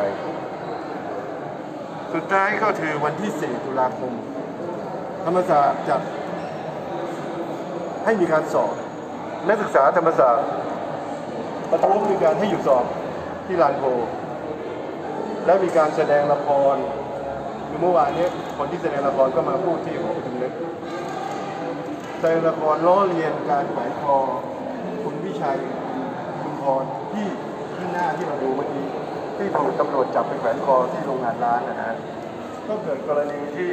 สุดท้ายก็คือวันที่สี่ตุลาคมธรรมศาสตร์จัดให้มีการสอบนักศึกษาธรรมศาสตร์ประท้วงมีการให้หยุดสอบที่ลานโพแล้วมีการแสดงละครคือเมื่อวานนี้คนที่แสดงละครก็มาพูดที่หอประชุมเล็กแสดงละครล้อเลียนการแขวนคอคุณวิชัยคุณพรที่ข้างหน้าที่เราดูเมื่อกี้ที่ถูกตำรวจจับไปแขวนคอที่โรงงานร้านนะฮะก็เกิดกรณีที่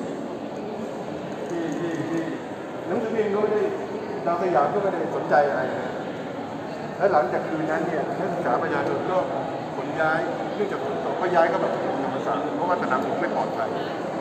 ที่ที่ที่หนังสือพิมพ์ก็ไม่ได้ดาวสยามก็ไม่ได้สนใจอะไรทและหลังจากคืนนั้นเนี่ยนักศึกษาประชาชนก็ขนย้ายเนื่องจากฝนตกก็ย้ายเข้ามาที่ธรรมศาสตร์เพราะว่าสนามหลวงไม่ปลอดภัย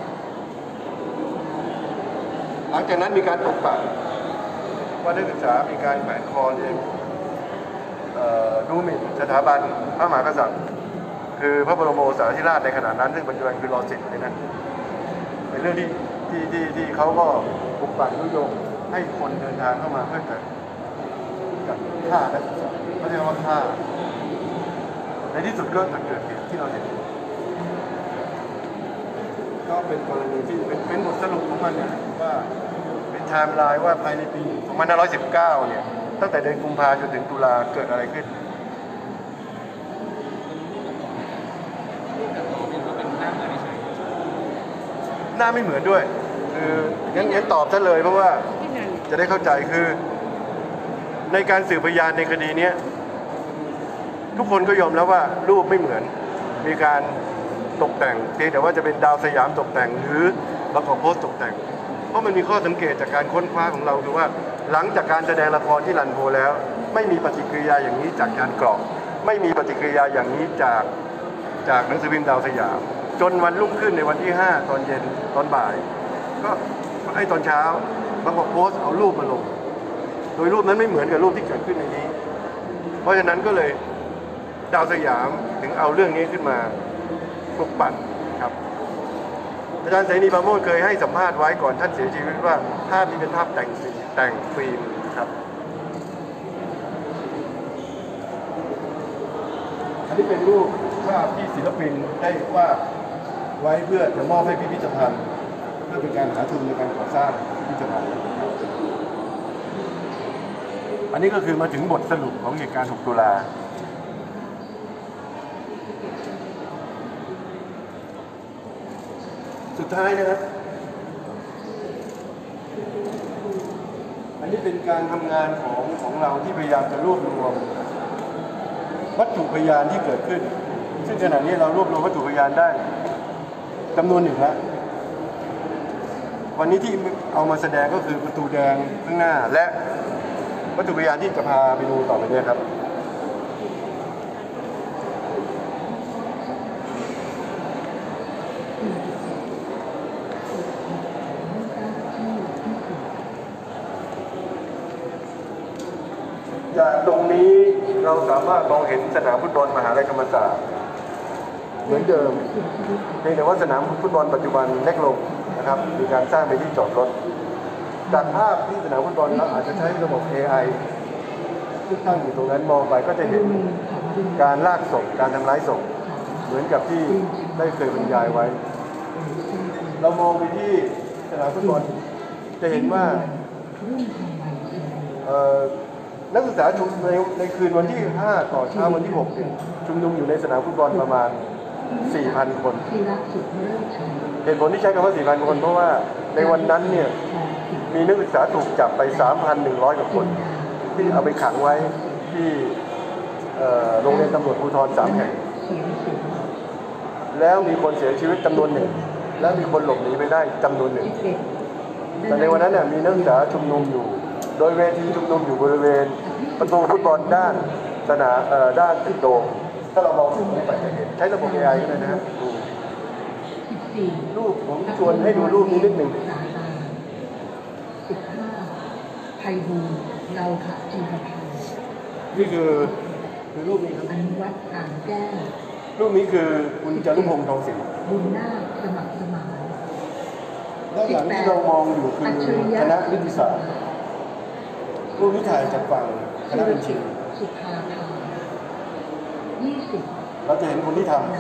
หลังจากนั้นมีการตกปากว่านักศึกษามีการแขวนคอเรียนดูหมิ่นสถาบันพระมหากษัตริย์คือพระบรมโอรสาธิราชในขณะนั้นซึ่งปัจจุบันคือรอสิบเลยนะเป็นเรื่องที่ที่ที่ที่เขาก็ปลุกปั่นยุยงให้คนเดินทางเข้ามาเพื่อจะกับฆ่านักศึกษาเขาเรียกว่าฆ่าในที่สุดก็เกิดเหตุที่เราเห็นก็เป็นกรณีที่เป็นเป็นบทสรุปของมันนะว่าเป็นไทม์ไลน์ว่าภายในปีสองพันห้าร้อยสิบเก้าเนี่ยตั้งแต่เดือนกุมภาพันธ์จนถึงตุลาเกิดอะไรขึ้นหน้าไม่เหมือนด้วยคืองั้นงั้นตอบซะเลยเพราะว่าจะได้เข้าใจคือในการสืบพยานในคดีนี้ทุกคนก็ยอมแล้วว่ารูปไม่เหมือนมีการตกแต่งเพียงแต่ว่าจะเป็นดาวสยามตกแต่งหรือละครโพสต์ตกแต่งเพราะมันมีข้อสังเกตจากการค้นคว้าของเราคือว่าหลังจากการแสดงละครที่รันโพแล้วไม่มีปฏิกิริยาอย่างนี้จากการกรอกไม่มีปฏิกิริยาอย่างนี้จากจากหนังสือพิมพ์ดาวสยามจนวันรุ่งขึ้นในวันที่ห้าตอนเย็นตอนบ่ายก็ไอ้ตอนเช้าบางคนโพสต์เอารูปมาลงโดยรูปนั้นไม่เหมือนกับรูปที่เกิดขึ้นในนี้เพราะฉะนั้นก็เลยดาวสยามถึงเอาเรื่องนี้ขึ้นมาปลุกปั่นครับอาจารย์เสนีปราโมชเคยให้สัมภาษณ์ไว้ก่อนท่านเสียชีวิตว่าภาพนี้เป็นภาพแต่งแต่งฟิล์มครับอันนี้เป็นรูปภาพที่ศิลปินได้วาดไว้เพื่อจะมอบให้พิพิธภัณฑ์เพื่อเป็นการหาทุนในการก่อสร้างพิพิธภัณฑ์อันนี้ก็คือมาถึงบทสรุปของเหตุการณ์หกตุลาสุดท้ายนะครับอันนี้เป็นการทำงานของของเราที่พยายามจะรวบรวมวัตถุพยานที่เกิดขึ้นซึ่งขณะนี้เรารวบรวมวัตถุพยานได้จำนวนหนึ่งแล้ววันนี้ที่เอามาแสดงก็คือประตูแดงข้างหน้าและวัตถุพยานที่จะพาไปดูต่อไปนี้ครับจากตรงนี้เราสามารถมองเห็นสนามฟุตบอลมหาวิทยาลัยธรรมศาสตร์เหมือนเดิมเพียงแต่ว่าสนามฟุตบอลปัจจุบันเล็กลงนะครับมีการสร้างเป็นที่จอดรถจากภาพที่สนามฟุตบอลเราอาจจะใช้ระบบ เอ ไอ ที่ตั้งอยู่ตรงนั้นมองไปก็จะเห็นการลากศพการทำร้ายศพเหมือนกับที่ได้เคยบรรยายไว้เรามองไปที่สนามฟุตบอลจะเห็นว่านักศึกษาชุมในในคืนวันที่ห้าต่อเช้าวันที่หกเนี่ยชุมนุมอยู่ในสนามฟุตบอลประมาณ สี่พัน คนเหตุผลที่ใช้คำว่า สี่พัน คนเพราะว่าในวันนั้นเนี่ยมีนักศึกษาถูกจับไป สามพันหนึ่งร้อย กว่าคนที่เอาไปขังไว้ที่โรงเรียนตำรวจภูธรสามแห่งแล้วมีคนเสียชีวิตจำนวนหนึ่งและมีคนหลบหนีไปได้จำนวนหนึ่งแต่ในวันนั้นเนี่ยมีนักศึกษาชุมนุมอยู่โดยเวทีชุมนุมอยู่บริเวณประตูฟุตบอลด้านสนามด้านตึกโดมถ้าเรามองถึงนี้ไปจะเห็นใช้ระบบ เอ ไอ ก็ได้นะฮะรูปผมชวนให้ดูรูปนี้นิดหนึ่งไพบูลย์เราค่ะจีรพันธ์นี่คือคือรูปนี้ครับอนุวัฒน์อ่างแก้วรูปนี้คือคุณจารุพงษ์ทองศรีบุญนาคสมัครสมานด้านหลังที่เรามองอยู่คือคณะนิติศาสตร์รูปนี้ถ่ายจากฝั่งคณะบัญชีสุภาพรยี่สิบเราจะเห็นคนที่ทำ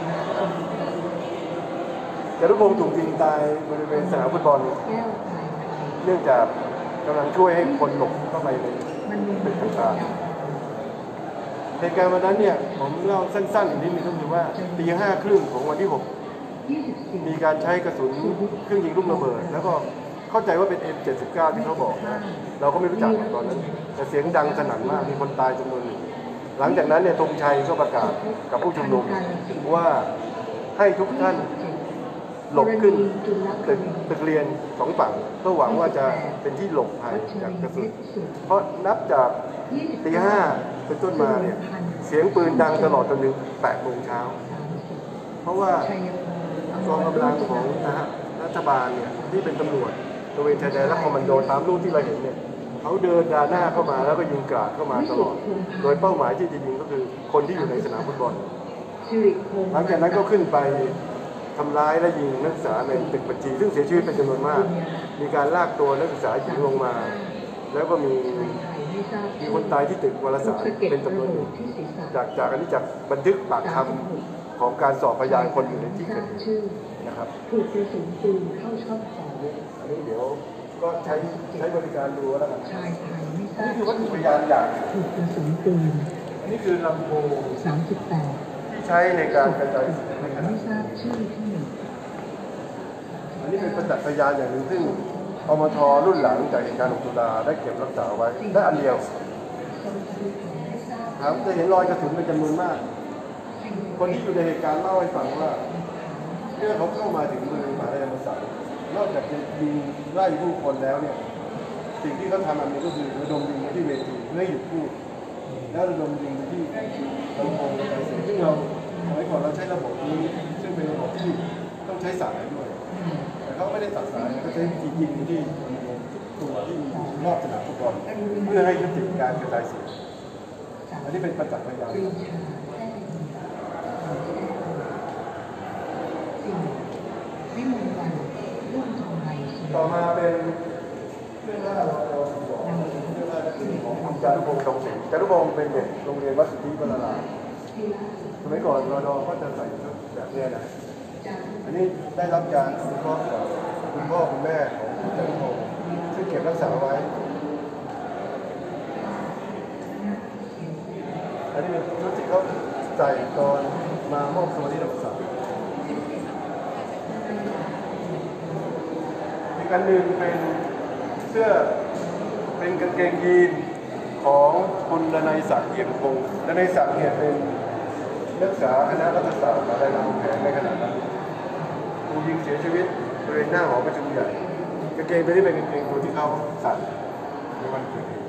จารุพงษ์ถูกยิงตายบริเวณสนามฟุตบอลเนื่องจากกำลังช่วยให้คนหลบเข้าไปในตึกต่างๆเหตุการณ์วันนั้นเนี่ยผมเล่าสั้นๆอีกนิดนึงก็คือว่าตีห้าครึ่งของวันที่หกมีการใช้กระสุนเครื่องยิงลูกระเบิดแล้วก็เข้าใจว่าเป็น เอ็ม เจ็ดสิบเก้า ที่เขาบอกนะเราก็ไม่รู้จักตอนนั้นแต่เสียงดังสนั่นมากมีคนตายจำนวนหนึ่งหลังจากนั้นเนี่ยธงชัยก็ประกาศกับผู้ชุมนุมว่าให้ทุกท่านหลบขึ้นตึกตึกเรียนสองฝั่งเพื่อหวังว่าจะเป็นที่หลบภัยจากกระสุนเพราะนับจากตีห้าเป็นต้นมาเนี่ยเสียงปืนดังตลอดจนถึงแปดโมงเช้าเพราะว่ากองกำลังของนะฮะรัฐบาลเนี่ยที่เป็นตำรวจตระเวนชายแดนและคอมมานโดตามรูปที่เราเห็นเนี่ยเขาเดินดาหน้าเข้ามาแล้วก็ยิงกราดเข้ามาตลอดโดยเป้าหมายที่จะยิงก็คือคนที่อยู่ในสนามฟุตบอลหลังจากนั้นก็ขึ้นไปทำร้ายและยิงนักศึกษาในตึกบัญชีซึ่งเสียชีวิตเป็นจำนวนมากมีการลากตัวนักศึกษาหญิงลงมาแล้วก็มีมีคนตายที่ตึกวารสารเป็นจำนวนหนึ่งจากจากอันนี้จากบันทึกปากคำของการสอบพยานคนอยู่ในที่เกิดเหตุนะครับถูกกระสุนปืนเข้าชอบคออันนี้เดี๋ยวก็ใช้ใช้บริการดูแล้วกันชายไทยไม่ทราบนี่คือวัตถุพยานอย่างถูกกระสุนปืนอันนี้คือลำโพงสามสิบแปดที่ใช้ในการกระจายเสียงในขณะไม่ทราบชื่อที่หนึ่งอันนี้เป็นประจักษ์พยานอย่างหนึ่งซึ่งอมทรุ่นหลังจากเหตุการณ์หกตุลาได้เก็บรักษาไว้ได้อันเดียวครับจะเห็นรอยกระสุนเป็นจำนวนมากคนที่อยู่ในเหตุการณ์เล่าให้ฟังว่าเมื่อเขาเข้ามาถึงบริเวณมหาวิทยาลัยธรรมศาสตร์นอกจากจะยิงไล่ผู้คนแล้วเนี่ยสิ่งที่เขาทำอันนี้ก็คือระดมยิงไปที่เวทีเพื่อหยุดพูดแล้วระดมยิงไปที่ลำโพงกระจายเสียงซึ่งเราสมัยก่อนเราใช้ระบบนี้ซึ่งเป็นระบบที่ต้องใช้สายด้วยแต่เขาไม่ได้ตัดสายเขาใช้ยิงยิงไปที่ตัวที่รอบสนามฟุตบอลเพื่อให้ยุติการกระจายเสียงอันนี้เป็นประจักษ์พยานต่อมาเป็นเรื่องราวของเรื่องราวของคุณจารุพงศ์ทองศรีจารุพงศ์เป็นเด็กโรงเรียนวัดสุทธิวรารามสมัยก่อนรอดอก็จะใส่ชุดแบบนี้นะอันนี้ได้รับการอนุเคราะห์จากคุณพ่อคุณแม่ของคุณจารุพงศ์ซึ่งเก็บรักษาไว้อันนี้เป็นชุดที่เขาใส่ตอนมามอบสวัสดิรักษาอีกอันหนึ่งเป็นเสื้อเป็นกางเกงยีนของคุณดนัยศักดิ์เอี่ยมคงดนัยศักดิ์เนี่ยเป็นนักศึกษาคณะรัฐศาสตร์มหาวิทยาลัยรามคำแหงในขณะนั้นถูกยิงเสียชีวิตบริเวณหน้าหอประชุมใหญ่กางเกงตัวนี้เป็นกางเกงตัวที่เขาใส่ในวันเกิดเหตุ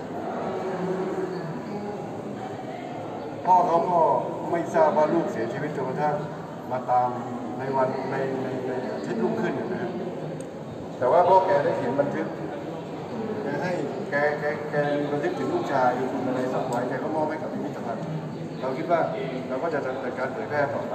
พ่อเขาก็ไม่ทราบว่าลูกเสียชีวิตจนกระทั่งมาตามในวันในในในอาทิตย์รุ่งขึ้นนะฮะแต่ว่าพ่อแกได้เขียนบันทึกแกให้แกแกแกมีบันทึกถึงลูกชายคุณอะไรสักไว้แกก็มอบให้กับพิพิธภัณฑ์เราคิดว่าเราก็จะจัดการเผยแพร่ต่อไป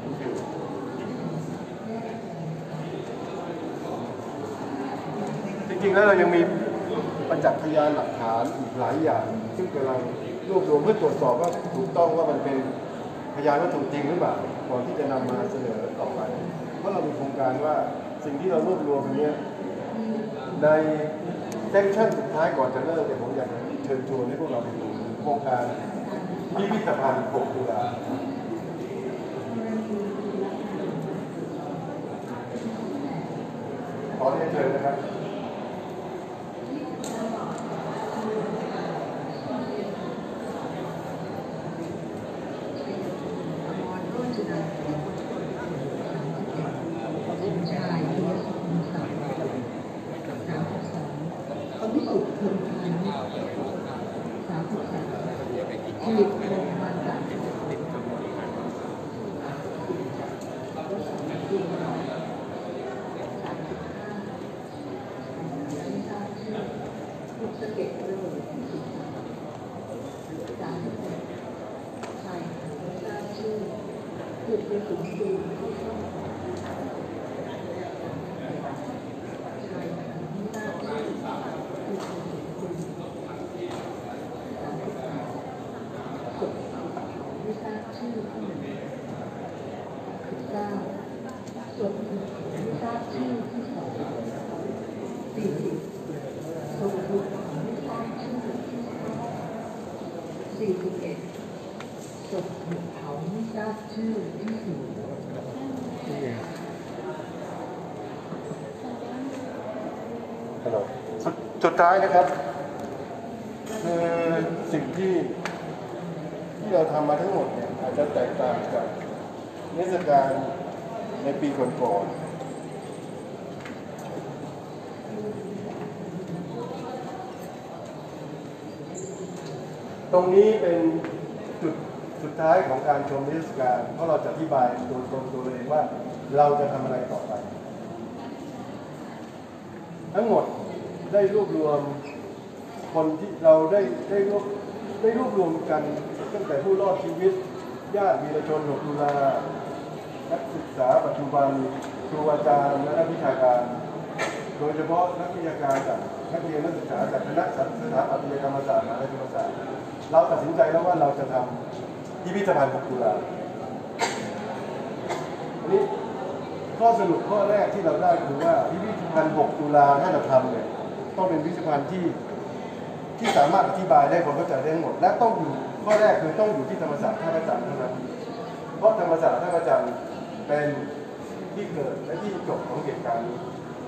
จริงๆแล้วเรายังมีประจักษ์พยานหลักฐานอีกหลายอย่างซึ่งกำลังรวบรวมเพื่อตรวจสอบว่าถูกต้องว่ามันเป็นพยานวัตถุจริงหรือเปล่าก่อนที่จะนำมาเสนอต่อไปเพราะเรามีโครงการว่าสิ่งที่เรารวบรวมนี้ในเซสชั่นสุดท้ายก่อนจะเลิกเนี่ยผมอยากเชิญชวนให้พวกเราไปดูโครงการพิพิธภัณฑ์หกตุลาขอเรียนเชิญนะครับสี่สิบเอ็ดศพถูกเผาไม่ทราบชื่อที่สี่ฮัลโหลสุดสุดท้ายนะครับคือสิ่งที่ที่เราทำมาทั้งหมดเนี่ยอาจจะแตกต่างจากเทศกาลในปีก่อนๆตรงนี้เป็นจุดสุดท้ายของการชมนิทรรศการเพราะเราจะอธิบายตัวตนตัวเองว่าเราจะทำอะไรต่อไปทั้งหมดได้รวบรวมคนที่เราได้ได้รวบได้รวบรวมกันตั้งแต่ผู้รอดชีวิตญาติวีรชนหกตุลานักศึกษาปัจจุบันครูอาจารย์และนักวิชาการโดยเฉพาะนักวิชาการจากนักเรียนนักศึกษาจากคณะสถาปัตยกรรมศาสตร์มหาวิทยาลัยธรรมศาสตร์เราตัดสินใจแล้วว่าเราจะทำพิพิธภัณฑ์หกตุลาอันนี้ข้อสรุปข้อแรกที่เราได้คือว่าพิพิธภัณฑ์หกตุลาถ้าจะทำเนี่ยต้องเป็นพิพิธภัณฑ์ที่ที่สามารถอธิบายได้คนเข้าใจได้ทั้งหมดและต้องอยู่ข้อแรกคือต้องอยู่ที่ธรรมศาสตร์ท่าพระจันทร์เท่านั้นเพราะธรรมศาสตร์ท่าพระจันทร์เป็นที่เกิดและที่จบของเหตุการณ์นี้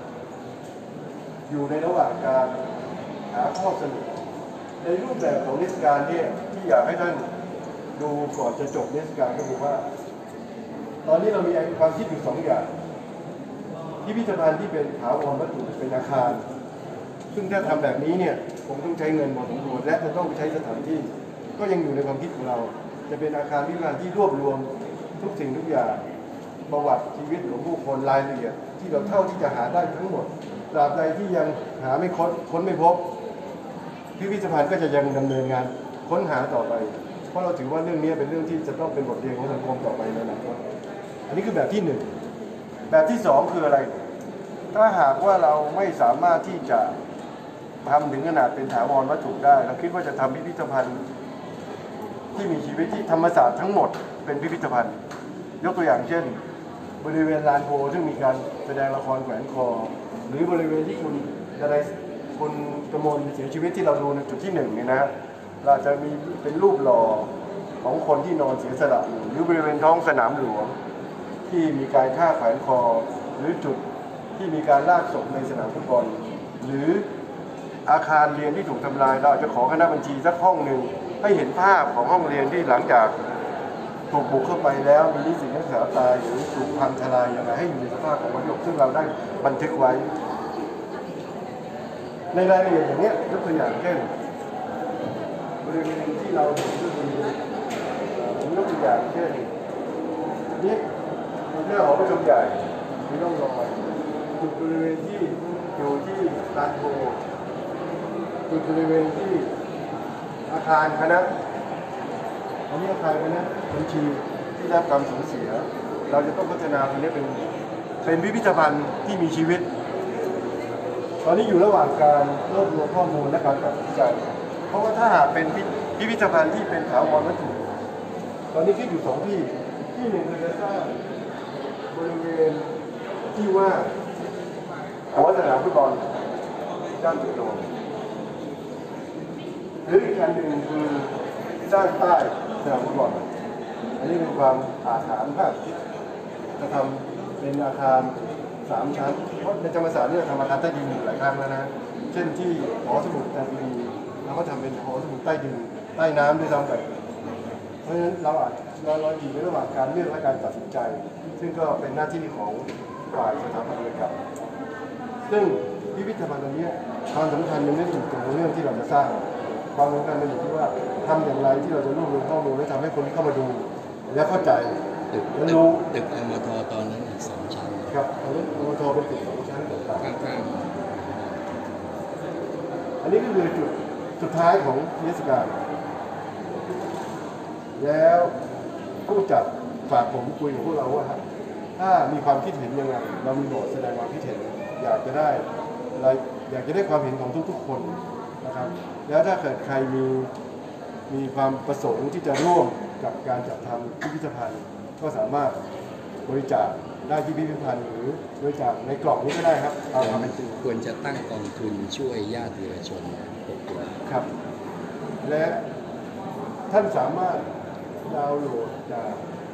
อยู่ในระหว่างการหาข้อสรุปในรูปแบบของนิทรรศการเนี่ยที่อยากให้ท่านดูก่อนจะจบนิทรรศการก็คือว่าตอนนี้เรามีความคิดอยู่สองอย่างพิพิธภัณฑ์ที่เป็นถาวรวัตถุเป็นอาคารซึ่งถ้าทำแบบนี้เนี่ยผมต้องใช้เงินพอสมควรและจะต้องใช้สถานที่ก็ยังอยู่ในความคิดของเราจะเป็นอาคารพิพิธภัณฑ์ที่รวบรวมทุกสิ่งทุกอย่างประวัติชีวิตของผู้คนรายละเอียดที่เราเท่าที่จะหาได้ทั้งหมดตราบใดที่ยังหาไม่ค้นค้นไม่พบพิพิธภัณฑ์ก็จะยังดำเนินงานค้นหาต่อไปเพราะเราถือว่าเรื่องนี้เป็นเรื่องที่จะต้องเป็นบทเรียนของสังคมต่อไปในอนาคตอันนี้คือแบบที่หนึ่งแบบที่สองคืออะไรถ้าหากว่าเราไม่สามารถที่จะทำถึงขนาดเป็นถาวรวัตถุได้เราคิดว่าจะทำพิพิธภัณฑ์ที่มีชีวิตที่ธรรมศาสตร์ทั้งหมดเป็นพิพิธภัณฑ์ยกตัวอย่างเช่นบริเวณลานโพซึ่งมีการแสดงละครแขวนคอหรือบริเวณที่คุณอะไรคุณกมลเสียชีวิตที่เราดูในจุดที่หนึ่งเนี่ยนะเราจะมีเป็นรูปหล่อของคนที่นอนเสียสละหรือบริเวณท้องสนามหลวงที่มีการฆ่าแขวนคอหรือจุดที่มีการลากศพในสนามฟุตบอลหรืออาคารเรียนที่ถูกทำลายเราจะขอคณะบัญชีสักห้องหนึ่งให้เห็นภาพของห้องเรียนที่หลังจากถูกบุกเข้าไปแล้วมีนิสิตนักศึกษาตายหรือถูกพังทลายอย่างไรให้อยู่ในสภาพของวัตถุซึ่งเราได้บันทึกไว้ในรายละเอียดอย่างนี้ยกตัวอย่างเช่นบริเวณที่เราเห็นก็คือผมยกตัวอย่างเช่นนี่หน้าหอประชุมใหญ่มีร่องรอยจุดบริเวณที่อยู่ที่ลานโพจุดบริเวณที่อาคารคณะอันนี้อาคารคณะบัญชีที่ได้รับการสูญเสียเราจะต้องพัฒนาตรงนี้เป็นเป็นพิพิธภัณฑ์ที่มีชีวิตตอนนี้อยู่ระหว่างการรวบรวมข้อมูลและการตัดสินใจเพราะว่าถ้าหากเป็นพิพิธภัณฑ์ที่เป็นถาวรวัตถุตอนนี้คิดอยู่สองที่ที่หนึ่งคือจะสร้างบริเวณที่ว่าหัวสนามฟุตบอลด้านตรงหรืออีกอันหนึ่งคือสร้างใต้สนามฟุตบอลอันนี้เป็นความอาถรรพ์มากคิดจะทำเป็นอาคารสามชั้นเพราะในธรรมศาสตร์เนี่ยทำอาคารใต้ดินอยู่หลายครั้งแล้วนะเช่นที่หอสมุดแต่ดีเราก็ทำเป็นหอสมุดใต้ดินใต้น้ำด้วยซ้ำไปเพราะฉะนั้นเราอาจเราเราอยู่ในระหว่างการเลือกและการตัดสินใจซึ่งก็เป็นหน้าที่ของฝ่ายสถาปัตยกรรมซึ่งพิพิธภัณฑ์อันนี้ความสำคัญมันไม่ได้อยู่ตรงเรื่องที่เราจะสร้างความสำคัญมันอยู่ที่ว่าทำอย่างไรที่เราจะรวบรวมข้อมูลและทำให้คนที่เข้ามาดูและเข้าใจและรู้ตึกอมทตอนนั้นสองชั้นครับอันนี้อมทเป็นตึกสองชั้นต่างๆข้างอันนี้ก็คือจุดสุดท้ายของนิทรรศการแล้วผู้จัดฝากผมคุยกับพวกเราว่าถ้ามีความคิดเห็นยังไงเรามีโหมดแสดงความคิดเห็นอยากจะได้อะไรอยากจะได้ความเห็นของทุกๆคนนะครับแล้วถ้าเกิดใครมีมีความประสงค์ที่จะร่วมกับการจัดทำพิพิธภัณฑ์ก็สามารถบริจาคได้ที่พิพิธภัณฑ์หรือบริจาคในกล่องนี้ก็ได้ครับเอาทำเป็นควรจะตั้งกองทุนช่วยญาติวีรชนครับและท่านสามารถดาวน์โหลดจาก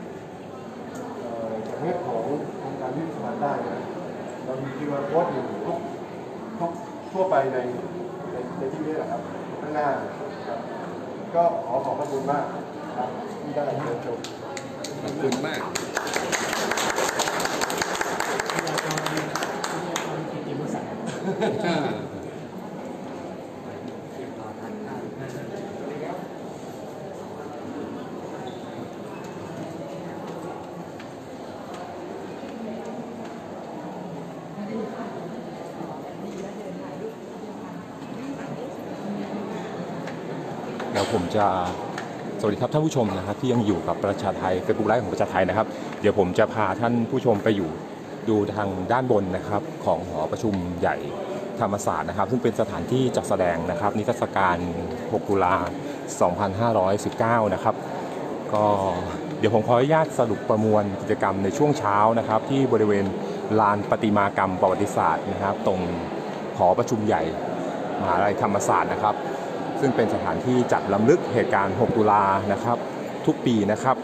จากเว็บของโครงการพิพิธภัณฑ์ได้นะเรามีคิวอาร์ โค้ดอยู่ทุกทุกทั่วไปในในในที่นี้แหละครับข้างหน้าครับก็ขอขอบพระคุณมากครับที่ได้เชิญชมขอบคุณมากดี๋ยวผมจะสวัสดีครับท่านผู้ชมนะครับที่ยังอยู่กับประชาไทยเฟซบุ๊กไลฟ์ของประชาไทยนะครับเดี๋ยวผมจะพาท่านผู้ชมไปอยู่ดูทางด้านบนนะครับของหอประชุมใหญ่ธรรมศาสตร์นะครับซึ่งเป็นสถานที่จัดแสดงนะครับนิทรรศการหกตุลาสองพันห้าร้อยสิบเก้านะครับก็เดี๋ยวผมขออนุญาตสรุปประมวลกิจกรรมในช่วงเช้านะครับที่บริเวณลานประติมากรรมประวัติศาสตร์นะครับตรงหอประชุมใหญ่มหาวิทยาลัยธรรมศาสตร์นะครับซึ่งเป็นสถานที่จัดรำลึกเหตุการณ์หกตุลานะครับทุกปีนะครับ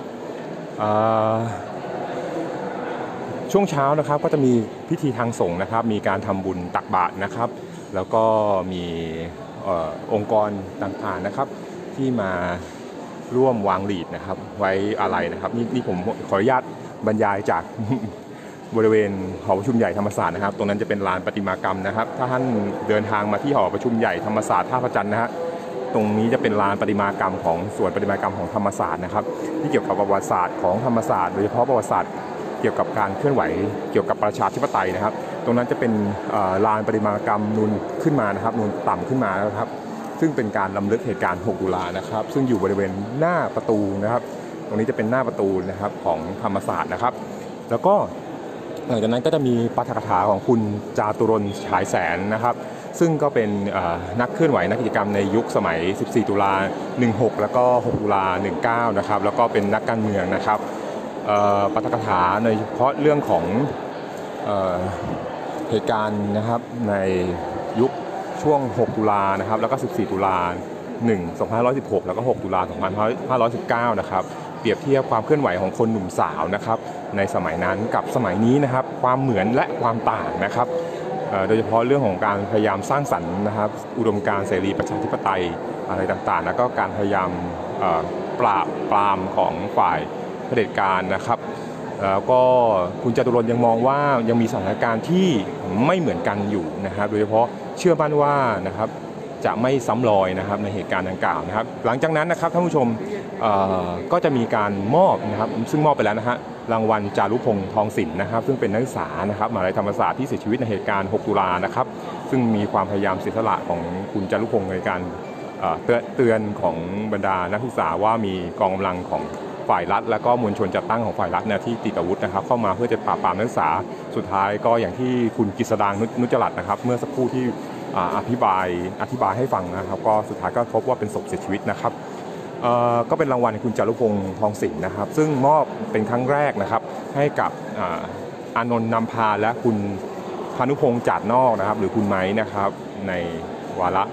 ช่วงเช้านะครับก็จะมีพิธีทางสงฆ์นะครับมีการทำบุญตักบาตรนะครับแล้วก็มีอองค์กรต่างๆนะครับที่มาร่วมวางหลีดนะครับไว้อาลัยนะครับนี่นี่ผมขออนุญาตบรรยายจาก บริเวณหอประชุมใหญ่ธรรมศาสตร์นะครับตรงนั้นจะเป็นลานประติมากรรมนะครับถ้าท่านเดินทางมาที่หอประชุมใหญ่ธรรมศาสตร์ท่าพระจันทร์นะฮะตรงนี้จะเป็นลานประติมากรรมของส่วนประติมากรรมของธรรมศาสตร์นะครับที่เกี่ยวกับประวัติศาสตร์ของธรรมศาสตร์โดยเฉพาะประวัติศาสตร์เกี่ยวกับการเคลื่อนไหวเกี่ยวกับประชาธิปไตยนะครับตรงนั้นจะเป็นลานประติมากรรมนูนขึ้นมานะครับนูนต่ำขึ้นมาแล้วครับซึ่งเป็นการรำลึกเหตุการณ์หกตุลานะครับซึ่งอยู่บริเวณหน้าประตูนะครับตรงนี้จะเป็นหน้าประตูนะครับของธรรมศาสตร์นะครับแล้วก็หลังจากนั้นก็จะมีปาฐกถาของคุณจาตุรนต์ฉายแสนนะครับซึ่งก็เป็นนักเคลื่อนไหวนักกิจกรรมในยุคสมัยสิบสี่ตุลาหนึ่งหกแล้วก็หกตุลาหนึ่งเก้านะครับแล้วก็เป็นนักการเมืองนะครับปาฐกถาโดยเฉพาะเรื่องของเอ่อเหตุการณ์นะครับในยุคช่วงหกตุลานะครับแล้วก็สิบสี่ตุลาหนึ่ง สองพันห้าร้อยสิบหกแล้วก็หกตุลาสองพันห้าร้อยสิบเก้านะครับเปรียบเทียบความเคลื่อนไหวของคนหนุ่มสาวนะครับในสมัยนั้นกับสมัยนี้นะครับความเหมือนและความต่างนะครับโดยเฉพาะเรื่องของการพยายามสร้างสรรค์นะครับอุดมการณ์เสรีประชาธิปไตยอะไรต่างๆแล้วก็การพยายามปราบปรามของฝ่ายเผด็จการนะครับแล้วก็คุณจตุรนต์ยังมองว่ายังมีสถานการณ์ที่ไม่เหมือนกันอยู่นะครับโดยเฉพาะเชื่อมั่นว่านะครับจะไม่ซ้ำรอยนะครับในเหตุการณ์ดังกล่าวนะครับหลังจากนั้นนะครับท่านผู้ชมก็จะมีการมอบนะครับซึ่งมอบไปแล้วนะฮะรางวัลจารุพงษ์ทองศิลป์นะครับซึ่งเป็นนักศึกษานะครับมหาวิทยาลัยธรรมศาสตร์ที่เสียชีวิตในเหตุการณ์หกตุลานะครับซึ่งมีความพยายามเสียสละของคุณจารุพงษ์ในการเตือนของบรรดานักศึกษาว่ามีกองกำลังของฝ่ายรัฐและก็มวลชนจัดตั้งของฝ่ายรัฐเนี่ยที่ติดอาวุธนะครับเข้ามาเพื่อจะปราบปรามนักศึกษาสุดท้ายก็อย่างที่คุณกฤษดางนุจรัตน์นะครับเมื่อสักครู่ที่อธิบายอธิบายให้ฟังนะครับก็สุดท้ายก็พบว่าเป็นศพเสียชีวิตนะครับก็เป็นรางวัลคุณจารุพงษ์ทองศิลป์นะครับซึ่งมอบเป็นครั้งแรกนะครับให้กับอานนท์นำพาและคุณพานุพงษ์จาดนอกนะครับหรือคุณไม้นะครับในวาระ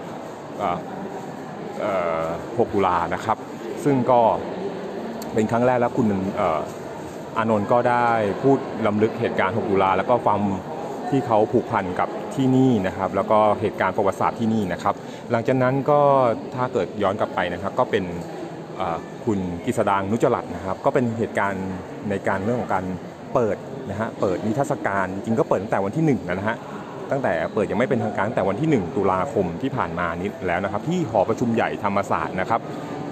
หกตุลานะครับซึ่งก็เป็นครั้งแรกแล้วคุณอานนท์ก็ได้พูดรำลึกเหตุการณ์หกตุลาแล้วก็ความที่เขาผูกพันกับที่นี่นะครับแล้วก็เหตุการณ์ประวัติศาสตร์ที่นี่นะครับหลังจากนั้นก็ถ้าเกิดย้อนกลับไปนะครับก็เป็นคุณกฤษดางนุจรัตน์นะครับก็เป็นเหตุการณ์ในการเรื่องของการเปิดนะฮะเปิดนิทรรศการจริงก็เปิดตั้งแต่วันที่หนึ่งนะฮะตั้งแต่เปิดยังไม่เป็นทางการตั้งแต่วันที่หนึ่งตุลาคมที่ผ่านมานี้แล้วนะครับที่หอประชุมใหญ่ธรรมศาสตร์นะครับ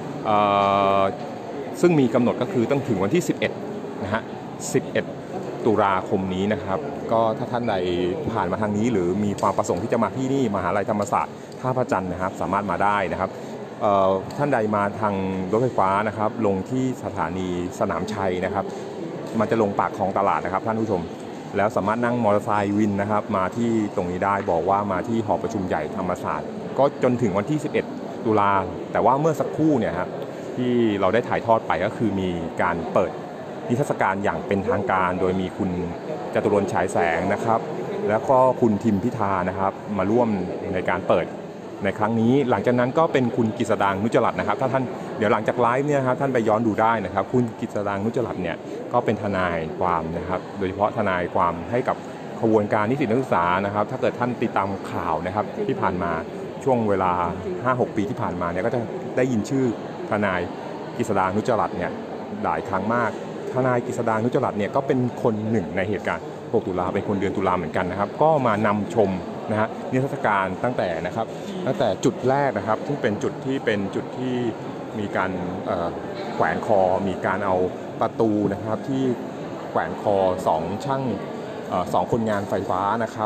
ซึ่งมีกำหนดก็คือต้องถึงวันที่สิบเอ็ดนะฮะสิบเอ็ดตุลาคมนี้นะครับก็ถ้าท่านใดผ่านมาทางนี้หรือมีความประสงค์ที่จะมาที่นี่มหาวิทยาลัยธรรมศาสตร์ท่าพระจันทร์นะครับสามารถมาได้นะครับท่านใดมาทางรถไฟฟ้านะครับลงที่สถานีสนามชัยนะครับมันจะลงปากคลองตลาดนะครับท่านผู้ชมแล้วสามารถนั่งมอเตอร์ไซค์วินนะครับมาที่ตรงนี้ได้บอกว่ามาที่หอประชุมใหญ่ธรรมศาสตร์ก็จนถึงวันที่สิบเอ็ดตุลาแต่ว่าเมื่อสักครู่เนี่ยครับที่เราได้ถ่ายทอดไปก็คือมีการเปิดนิทรรศการอย่างเป็นทางการโดยมีคุณจตุรนต์ฉายแสงนะครับแล้วก็คุณทิมพิธานะครับมาร่วมในการเปิดในครั้งนี้หลังจากนั้นก็เป็นคุณกฤษดางนุจรัตน์นะครับถ้าท่านเดี๋ยวหลังจากไลฟ์เนี่ยครับท่านไปย้อนดูได้นะครับคุณกฤษดางนุจรัตน์เนี่ยก็เป็นทนายความนะครับโดยเฉพาะทนายความให้กับขบวนการนิสิตนักศึกษานะครับถ้าเกิดท่านติดตามข่าวนะครับที่ผ่านมาช่วงเวลา ห้าหก ปีที่ผ่านมาเนี่ยก็จะได้ยินชื่อทนายกฤษดางนุจรัตน์เนี่ยหลายครั้งมากทนายกฤษดางนุจรัตน์เนี่ยก็เป็นคนหนึ่งในเหตุการณ์หกตุลาเป็นคนเดือนตุลาเหมือนกันนะครับก็มานำชมนะฮะนิทรรศการตั้งแต่นะครับตั้งแต่จุดแรกนะครับที่เป็นจุดที่เป็นจุดที่มีการแขวนคอมีการเอาประตูนะครับที่แขวนคอสองช่างสองคนงานไฟฟ้านะครับ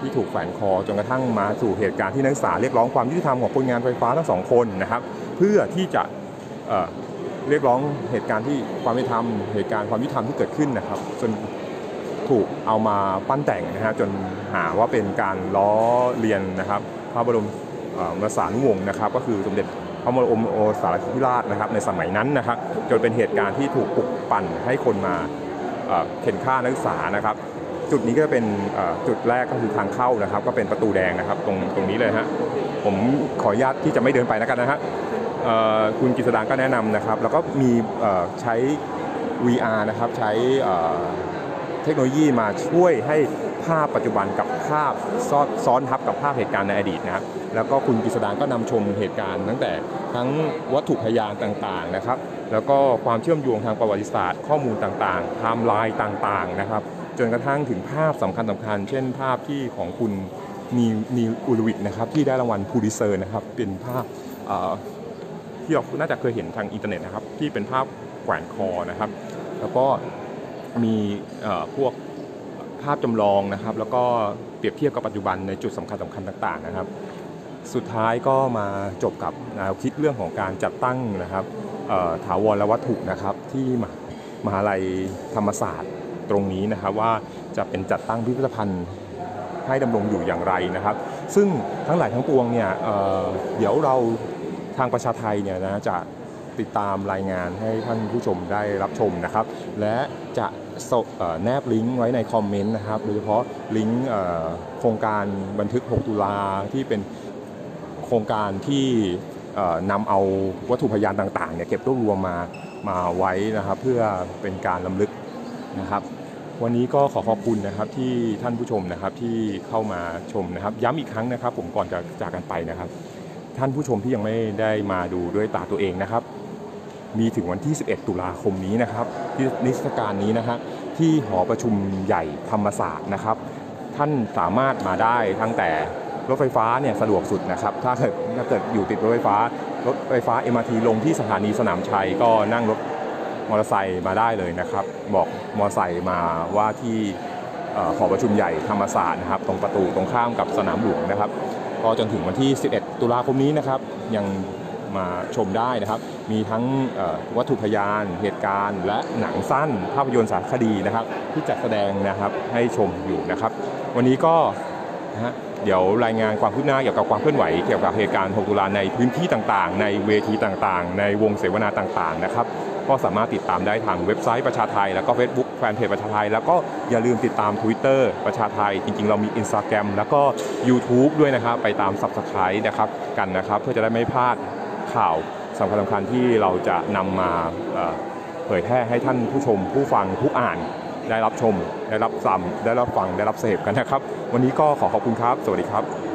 ที่ถูกแขวนคอจนกระทั่งมาสู่เหตุการณ์ที่นักศึกษาเรียกร้องความยุติธรรมของคนงานไฟฟ้าทั้งสองคนนะครับเพื่อที่จะเอ่อเรียกร้องเหตุการณ์ที่ความยุติธรรมเหตุการณ์ความยุติธรรมที่เกิดขึ้นนะครับจนถูกเอามาปั้นแต่งนะฮะจนหาว่าเป็นการล้อเลียนนะครับพระบรมมสานุวงศ์นะครับก็คือสมเด็จพระบรมโอรสาธิราชนะครับในสมัยนั้นนะครับจนเป็นเหตุการณ์ที่ถูกปลุกปั่นให้คนมาเข็นฆ่านักศึกษานะครับจุดนี้ก็เป็นจุดแรกก็คือทางเข้านะครับก็เป็นประตูแดงนะครับตรงตรงนี้เลยฮะผมขออนุญาตที่จะไม่เดินไปแล้วกันนะฮะคุณกฤษดางก็แนะนำนะครับแล้วก็มีใช้ วี อาร์ นะครับใช้เทคโนโลยีมาช่วยให้ภาพปัจจุบันกับภาพซ้อนทับกับภาพเหตุการณ์ในอดีตนะครับแล้วก็คุณกฤษดางก็นำชมเหตุการณ์ตั้งแต่ทั้งวัตถุพยานต่างๆนะครับแล้วก็ความเชื่อมโยงทางประวัติศาสตร์ข้อมูลต่างๆไทม์ไลน์ต่างๆนะครับจนกระทั่งถึงภาพสำคัญสำคัญเช่นภาพที่ของคุณนีนีอูลวิกนะครับที่ได้รางวัลพูลิเซอร์นะครับเป็นภาพที่เราน่าจะเคยเห็นทางอินเทอร์เน็ตนะครับที่เป็นภาพแขวนคอนะครับแล้วก็มีพวกภาพจำลองนะครับแล้วก็เปรียบเทียบกับปัจจุบันในจุดสำคัญสำคัญต่างๆนะครับสุดท้ายก็มาจบกับแนวคิดเรื่องของการจัดตั้งนะครับถาวรวัตถุนะครับที่มหาลัยธรรมศาสตร์ตรงนี้นะครับว่าจะเป็นจัดตั้งพิพิธภัณฑ์ให้ดำรงอยู่อย่างไรนะครับซึ่งทั้งหลายทั้งปวงเนี่ย เ, เดี๋ยวเราทางประชาไทยเนี่ยนะจะติดตามรายงานให้ท่านผู้ชมได้รับชมนะครับและจะแนบลิงก์ไว้ในคอมเมนต์นะครับโดยเฉพาะลิงก์โครงการบันทึกหกตุลาที่เป็นโครงการที่นำเอาวัตถุพยานต่างๆเนี่ยเก็บรวบรวมมามาไว้นะครับเพื่อเป็นการรำลึกนะครับวันนี้ก็ขอขอบคุณนะครับที่ท่านผู้ชมนะครับที่เข้ามาชมนะครับย้ำอีกครั้งนะครับผมก่อนจะจากกันไปนะครับท่านผู้ชมที่ยังไม่ได้มาดูด้วยตาตัวเองนะครับมีถึงวันที่สิบเอ็ดตุลาคมนี้นะครับที่นิทรรศการนี้นะฮะที่หอประชุมใหญ่ธรรมศาสตร์นะครับท่านสามารถมาได้ตั้งแต่รถไฟฟ้าเนี่ยสะดวกสุดนะครับถ้าเกิดถ้าเกิดอยู่ติดรถไฟฟ้ารถไฟฟ้า เอ็ม อาร์ ที ลงที่สถานีสนามชัยก็นั่งรถมอเตอร์ไซค์มาได้เลยนะครับบอกมอเตอร์ไซค์มาว่าที่หอประชุมใหญ่ธรรมศาสตร์นะครับตรงประตูตรงข้ามกับสนามหลวงนะครับก็จนถึงวันที่สิบเอ็ดตุลาคมนี้นะครับยังมาชมได้นะครับมีทั้งวัตถุพยานเหตุการณ์และหนังสั้นภาพยนตร์สารคดีนะครับที่จัดแสดงนะครับให้ชมอยู่นะครับวันนี้ก็นะฮะเดี๋ยวรายงานความคืบหน้าเกี่ยวกับความเคลื่อนไหวเกี่ยวกับเหตุการณ์หกตุลาในพื้นที่ต่างๆในเวทีต่างๆในวงเสวนาต่างๆนะครับก็สามารถติดตามได้ทางเว็บไซต์ประชาไทยแล้วก็ Facebook แฟนเพจประชาไทยแล้วก็อย่าลืมติดตาม Twitter ประชาไทยจริงๆเรามี Instagram แล้วก็ YouTube ด้วยนะครับไปตาม Subscribe นะครับกันนะครับเพื่อจะได้ไม่พลาดข่าวสำคัญสำคัญที่เราจะนำมาเผยแพร่ให้ท่านผู้ชมผู้ฟังผู้อ่านได้รับชมได้รับซ้ำได้รับฟังได้รับเสพกันนะครับวันนี้ก็ขอขอบคุณครับสวัสดีครับ